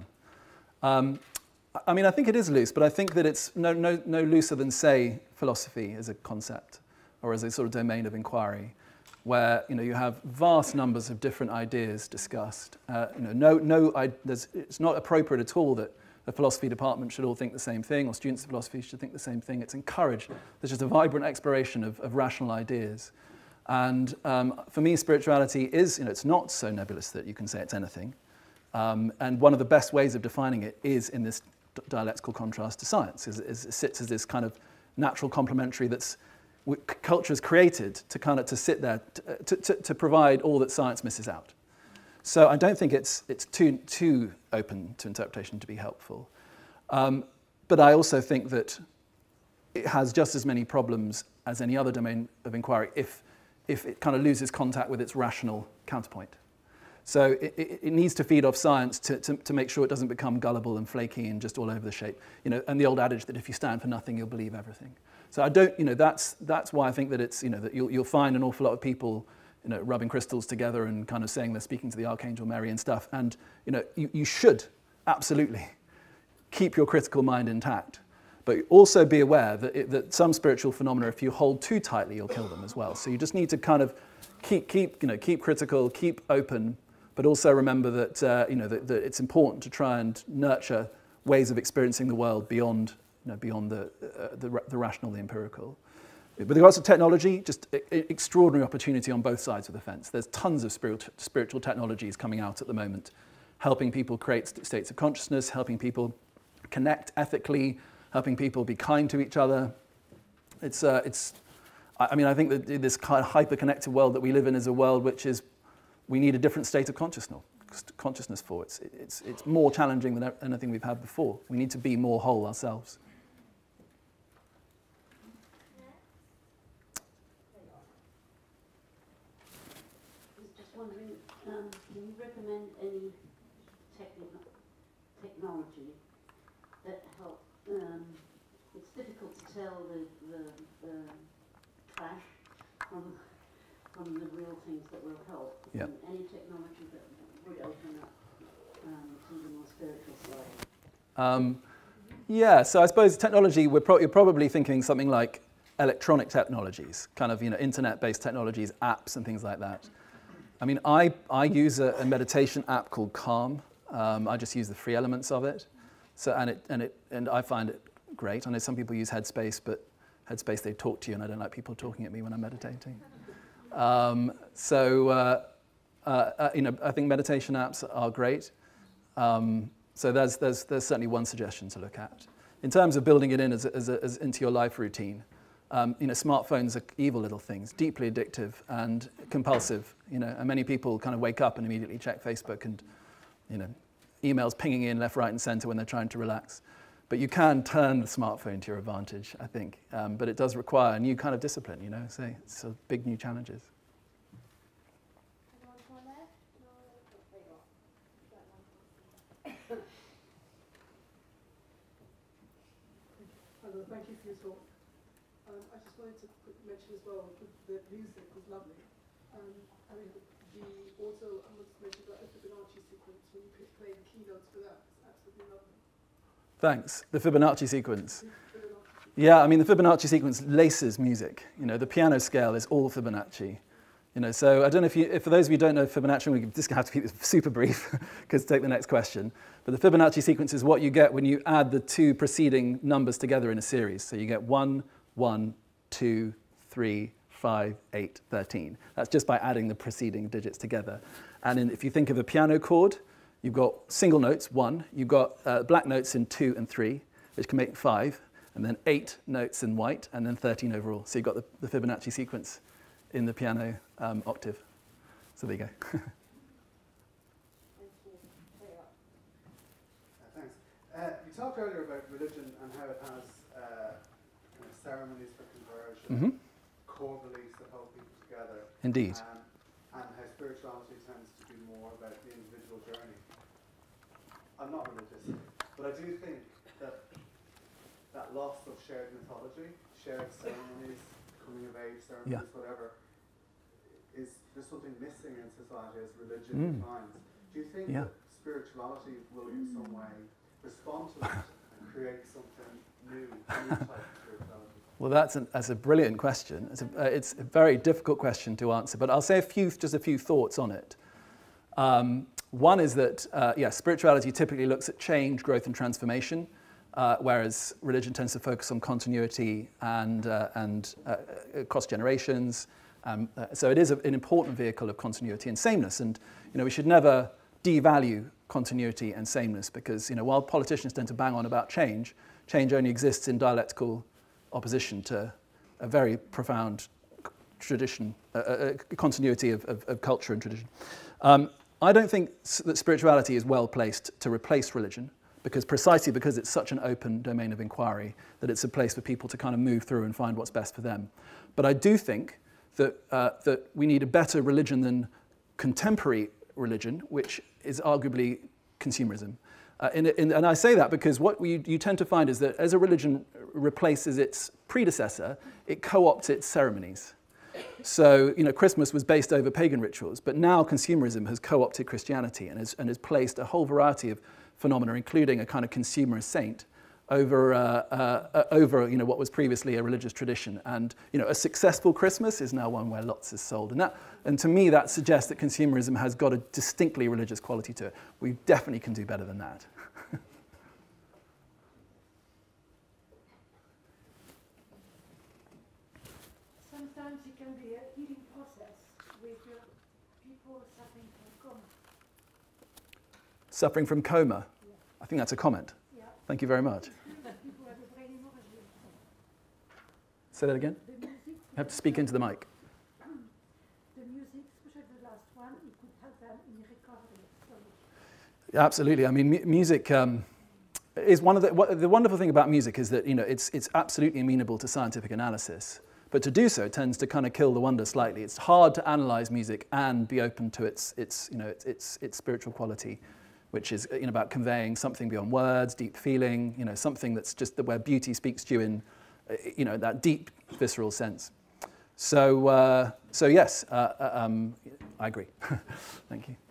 S1: I mean, I think it is loose, but I think that it's no looser than, say, philosophy as a concept or as a sort of domain of inquiry, where you have vast numbers of different ideas discussed. It's not appropriate at all that the philosophy department should all think the same thing, or students of philosophy should think the same thing. It's encouraged. There's just a vibrant exploration of rational ideas. And for me, spirituality is, it's not so nebulous that you can say it's anything. And one of the best ways of defining it is in this dialectical contrast to science. It sits as this kind of natural complementary that's culture has created to sit there to provide all that science misses out. So I don't think it's too open to interpretation to be helpful. But I also think that it has just as many problems as any other domain of inquiry if it kind of loses contact with its rational counterpoint. So it needs to feed off science to make sure it doesn't become gullible and flaky and just all over the shape. And the old adage that if you stand for nothing, you'll believe everything. So I don't, that's why I think that it's, that you'll find an awful lot of people, rubbing crystals together and kind of saying they're speaking to the Archangel Mary and stuff. And, you should absolutely keep your critical mind intact. But also be aware that that some spiritual phenomena, if you hold too tightly, you'll kill them as well. So you just need to kind of keep critical, keep open, but also remember that, that it's important to try and nurture ways of experiencing the world beyond, beyond the rational, the empirical. With regards to technology, just extraordinary opportunity on both sides of the fence. There's tons of spiritual technologies coming out at the moment, helping people create states of consciousness, helping people connect ethically, helping people be kind to each other. I mean, I think that this kind of hyper-connected world that we live in is a world which is, we need a different state of consciousness for. It's more challenging than anything we've had before. We need to be more whole ourselves.
S4: I was just wondering, can you recommend any technology that help? It's difficult to tell the clash from the real things that will help.
S1: Yep.
S4: Any technology that would open up to the more spiritual side.
S1: Yeah, so I suppose technology, you're probably thinking something like electronic technologies, kind of internet-based technologies, apps and things like that. I mean, I use a meditation app called Calm. I just use the free elements of it. So and I find it great. I know some people use Headspace, but Headspace, they talk to you, and I don't like people talking at me when I'm meditating. I think meditation apps are great. So there's certainly one suggestion to look at. In terms of building it in as into your life routine, smartphones are evil little things, deeply addictive and compulsive. And many people kind of wake up and immediately check Facebook and, emails pinging in left, right, and center when they're trying to relax. But you can turn the smartphone to your advantage, I think. But it does require a new kind of discipline, so it's big new challenges.
S5: Hello, thank you for your talk. I just wanted to mention as well that the music was lovely. I mean, the also, I want to mention about the Fibonacci sequence when you play the keynotes for that. It's absolutely lovely.
S1: Thanks. The Fibonacci sequence. Yeah, I mean, the Fibonacci sequence laces music. The piano scale is all Fibonacci. So I don't know if for those of you who don't know Fibonacci, we're just going to have to keep this super brief because take the next question. But the Fibonacci sequence is what you get when you add the two preceding numbers together in a series. So you get 1, 1, 2, 3, 5, 8, 13. That's just by adding the preceding digits together. And if you think of a piano chord, you've got single notes, 1. You've got black notes in 2 and 3, which can make 5, and then 8 notes in white, and then 13 overall. So you've got the Fibonacci sequence in the piano octave. So there you go.
S6: Thanks. You talked earlier about religion and how it has kind of ceremonies for conversion, core beliefs that hold people together.
S1: Indeed.
S6: And how spirituality tends to be more about the individual journey. I'm not religious, but I do think that that loss of shared mythology, shared ceremonies, coming of age ceremonies, whatever, there's something missing in society as religion defines. Do you think that spirituality will in some way respond to that and create something new type of spirituality?
S1: Well, that's a brilliant question. It's a very difficult question to answer, but I'll say just a few thoughts on it. One is that, spirituality typically looks at change, growth, and transformation, whereas religion tends to focus on continuity and across generations. So it is an important vehicle of continuity and sameness, and we should never devalue continuity and sameness because while politicians tend to bang on about change only exists in dialectical opposition to a very profound tradition, continuity of culture and tradition. I don't think that spirituality is well placed to replace religion, precisely because it's such an open domain of inquiry that it's a place for people to kind of move through and find what's best for them. But I do think that we need a better religion than contemporary religion, which is arguably consumerism. And I say that because what you tend to find is that as a religion replaces its predecessor, it co-opts its ceremonies. So, Christmas was based over pagan rituals, but now consumerism has co-opted Christianity and has placed a whole variety of phenomena, including a kind of consumerist saint, over what was previously a religious tradition. And a successful Christmas is now one where lots is sold. And to me, that suggests that consumerism has got a distinctly religious quality to it. We definitely can do better than that.
S7: Sometimes it can be a healing process with people suffering from coma.
S1: Suffering from coma?
S7: Yeah.
S1: I think that's a comment.
S7: Yeah.
S1: Thank you very much.
S7: People have a brain hemorrhage.
S1: Say that again?
S7: The music,
S1: You have to speak into the mic.
S7: the music, especially the last one, it could help them in recovery.
S1: Absolutely. I mean, music is one of the wonderful thing about music is that it's absolutely amenable to scientific analysis, but to do so tends to kind of kill the wonder slightly. It's hard to analyze music and be open to its spiritual quality, which is about conveying something beyond words, deep feeling, something that's just where beauty speaks to you in that deep visceral sense. So yes, I agree. Thank you.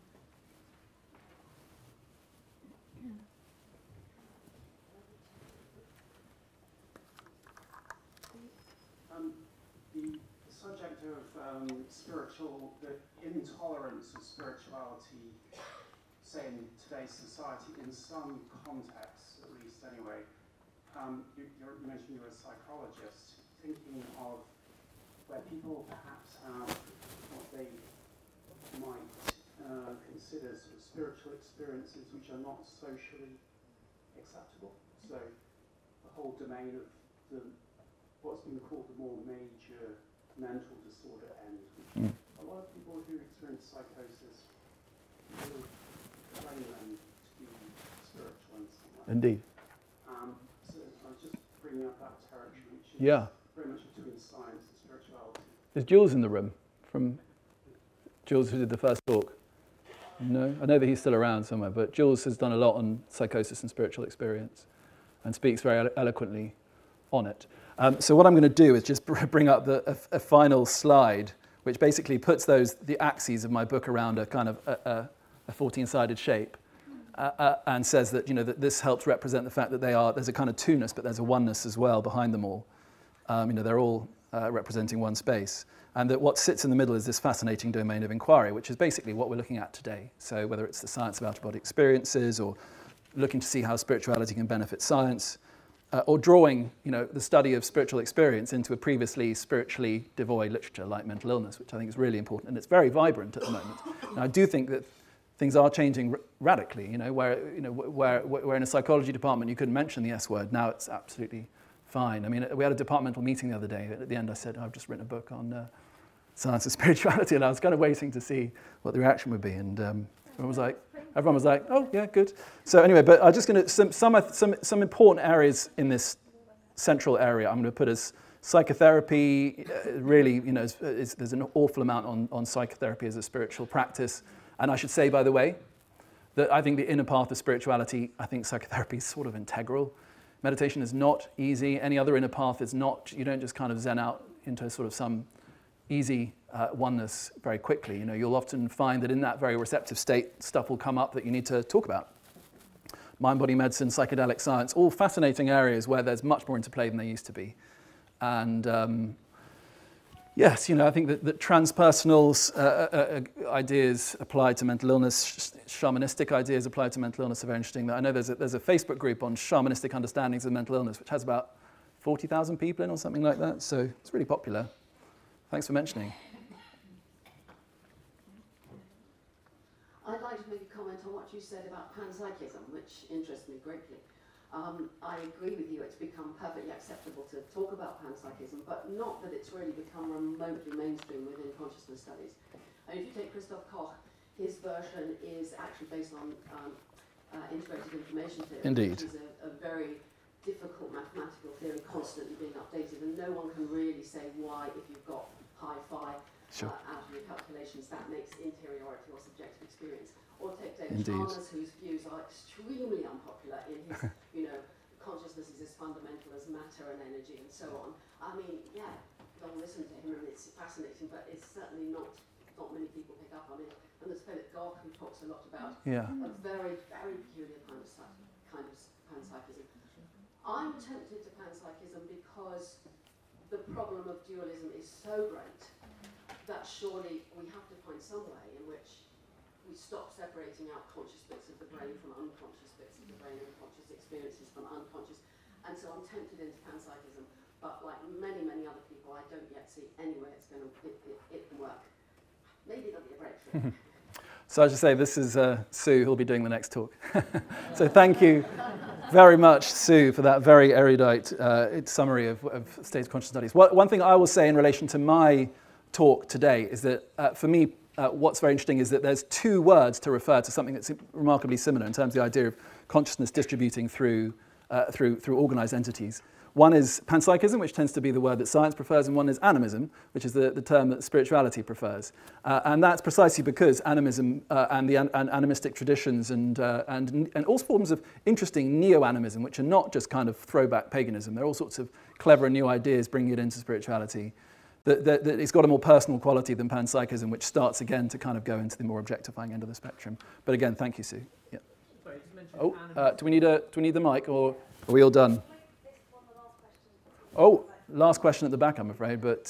S6: The subject of the intolerance of spirituality, say in today's society, in some contexts, at least anyway. You mentioned you were a psychologist, thinking of where people perhaps have what they might consider sort of spiritual experiences which are not socially acceptable. So the whole domain of what's been called the more major mental disorder end. A lot of people who experience psychosis will claim them to be spiritual in some way.
S1: Indeed.
S6: So I was just bringing up that territory, which is very much between science and spirituality.
S1: Is Jules in the room? From Jules, who did the first talk? No? I know that he's still around somewhere, but Jules has done a lot on psychosis and spiritual experience and speaks very eloquently on it. So what I'm going to do is just bring up a final slide, which basically puts the axes of my book around a kind of a 14-sided shape, and says that that this helps represent the fact that there's a kind of two-ness, but there's a oneness as well behind them all. They're all representing one space, and that what sits in the middle is this fascinating domain of inquiry, which is basically what we're looking at today. So whether it's the science of out-of-body experiences or looking to see how spirituality can benefit science, or drawing, the study of spiritual experience into a previously spiritually devoid literature like mental illness, which I think is really important, and it's very vibrant at the moment. And I do think that things are changing radically. Where in a psychology department you couldn't mention the S word, now it's absolutely fine. I mean, we had a departmental meeting the other day. At the end, I said, I've just written a book on science and spirituality, and I was kind of waiting to see what the reaction would be, and everyone was like, oh, yeah, good. So anyway, but I'm just going to, some important areas in this central area I'm going to put as psychotherapy. Really, there's an awful amount on psychotherapy as a spiritual practice. And I should say, by the way, that I think the inner path of spirituality, I think psychotherapy is sort of integral. Meditation is not easy. Any other inner path is not. You don't just kind of zen out into sort of some easy oneness very quickly. You'll often find that in that very receptive state, stuff will come up that you need to talk about. Mind-body medicine, psychedelic science, all fascinating areas where there's much more interplay than there used to be. And yes, I think that transpersonal ideas applied to mental illness, shamanistic ideas applied to mental illness are very interesting. I know there's a Facebook group on shamanistic understandings of mental illness, which has about 40,000 people in or something like that. So it's really popular. Thanks for mentioning.
S4: I'd like to make a comment on what you said about panpsychism, which interests me greatly. I agree with you, it's become perfectly acceptable to talk about panpsychism, but not that it's really become remotely mainstream within consciousness studies. And if you take Christoph Koch, his version is actually based on integrated information theory,
S1: Indeed.
S4: which is a very difficult mathematical theory constantly being updated, and no one can really say why, if you've got hi-fi
S1: Sure.
S4: Out of your calculations, that makes interiority or subjective experience. Or take David Chalmers, whose views are extremely unpopular in his, consciousness is as fundamental as matter and energy and so on. I mean, yeah, don't listen to him, and it's fascinating, but it's certainly not many people pick up on it. And there's Philip Goff, who talks a lot about a very, very peculiar kind of panpsychism. I'm tempted to panpsychism because the problem of dualism is so great that surely we have to find some way in which we stop separating out conscious bits of the brain from unconscious bits of the brain and conscious experiences from unconscious. And so I'm tempted into panpsychism, but like many, many other people, I don't yet see any way it can work. Maybe there'll be a breakthrough.
S1: So I should say, this is Sue, who'll be doing the next talk. So thank you very much, Sue, for that very erudite summary of state of conscious studies. One thing I will say in relation to my talk today is that, for me, what's very interesting is that there's two words to refer to something that's remarkably similar in terms of the idea of consciousness distributing through organized entities. One is panpsychism, which tends to be the word that science prefers, and one is animism, which is the term that spirituality prefers. And that's precisely because animism and animistic traditions and all forms of interesting neo-animism, which are not just kind of throwback paganism. There are all sorts of clever new ideas bringing it into spirituality. That it's got a more personal quality than panpsychism, which starts again to kind of go into the more objectifying end of the spectrum. But again, thank you, Sue. Yeah.
S8: Sorry, just mentioned
S1: do we need the mic, or are we all done? Oh, last question at the back, I'm afraid, but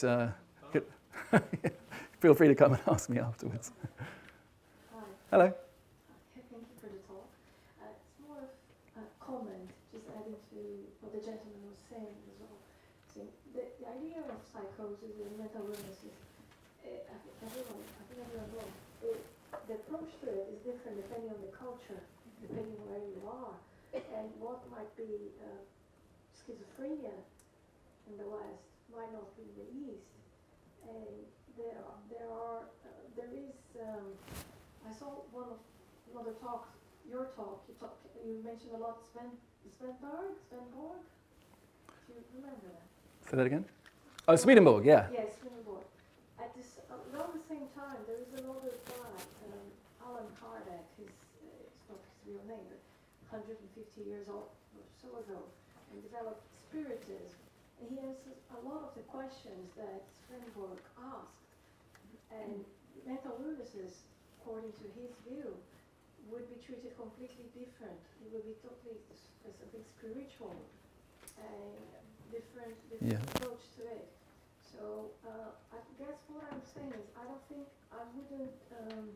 S1: feel free to come and ask me afterwards.
S7: Hi.
S1: Hello.
S7: Thank you for the talk. It's more of a comment, just adding to what the gentleman was saying as well. So the idea of psychosis and mental illness is, I think everyone knows, the approach to it is different depending on the culture, depending on where you are, and what might be schizophrenia in the West might not be in the East. And there is. I saw another talk, your talk. You mentioned a lot Svenborg. Do you remember that?
S1: Say that again. Oh, Swedenborg, yeah.
S7: Yes, Swedenborg. Around the same time, there is another guy, Alan Kardec. It's not his real name, but 150 years old or so ago, and developed spiritism. And he answers a lot of the questions that Swedenborg asked. And mental illnesses, according to his view, would be treated completely different. It would be totally something spiritual and different approach to it. So I guess what I'm saying is I wouldn't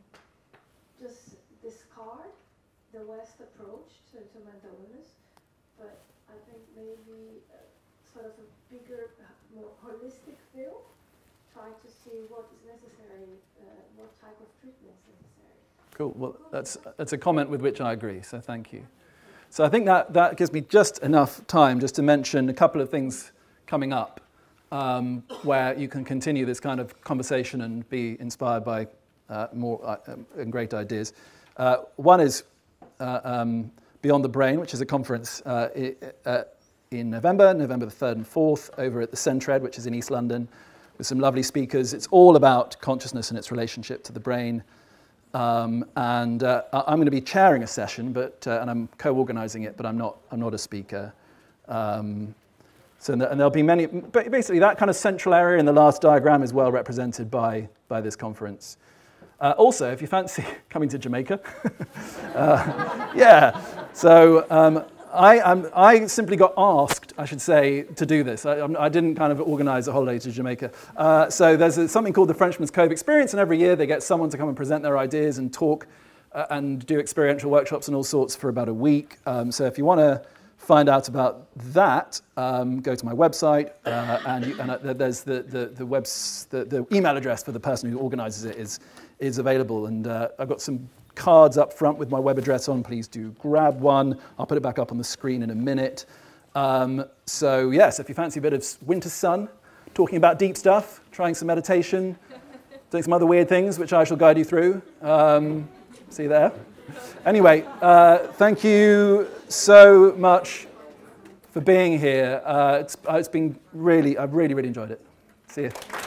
S7: just discard the West approach to mental illness, but I think maybe sort of a bigger, more holistic view, try to see what is necessary, what type of treatment is necessary.
S1: Cool. Well, that's a comment with which I agree, so thank you. So I think that gives me just enough time just to mention a couple of things coming up where you can continue this kind of conversation and be inspired by more and great ideas. One is Beyond the Brain, which is a conference in November the 3rd and 4th, over at the Centred, which is in East London, with some lovely speakers. It's all about consciousness and its relationship to the brain. I'm going to be chairing a session, and I'm co-organising it, but I'm not a speaker. And there'll be many. Basically, that kind of central area in the last diagram is well represented by this conference. Also, if you fancy coming to Jamaica, yeah. So I simply got asked, I should say, to do this. I didn't kind of organise a holiday to Jamaica. So there's something called the Frenchman's Cove Experience, and every year they get someone to come and present their ideas and talk and do experiential workshops and all sorts for about a week. So if you want to find out about that, go to my website, and there's the email address for the person who organises it is available, and I've got some cards up front with my web address on. Please do grab one. I'll put it back up on the screen in a minute. So yes, if you fancy a bit of winter sun, talking about deep stuff, trying some meditation, doing some other weird things, which I shall guide you through. See you there. Anyway, thank you so much for being here. It's been really, I've really enjoyed it. See you.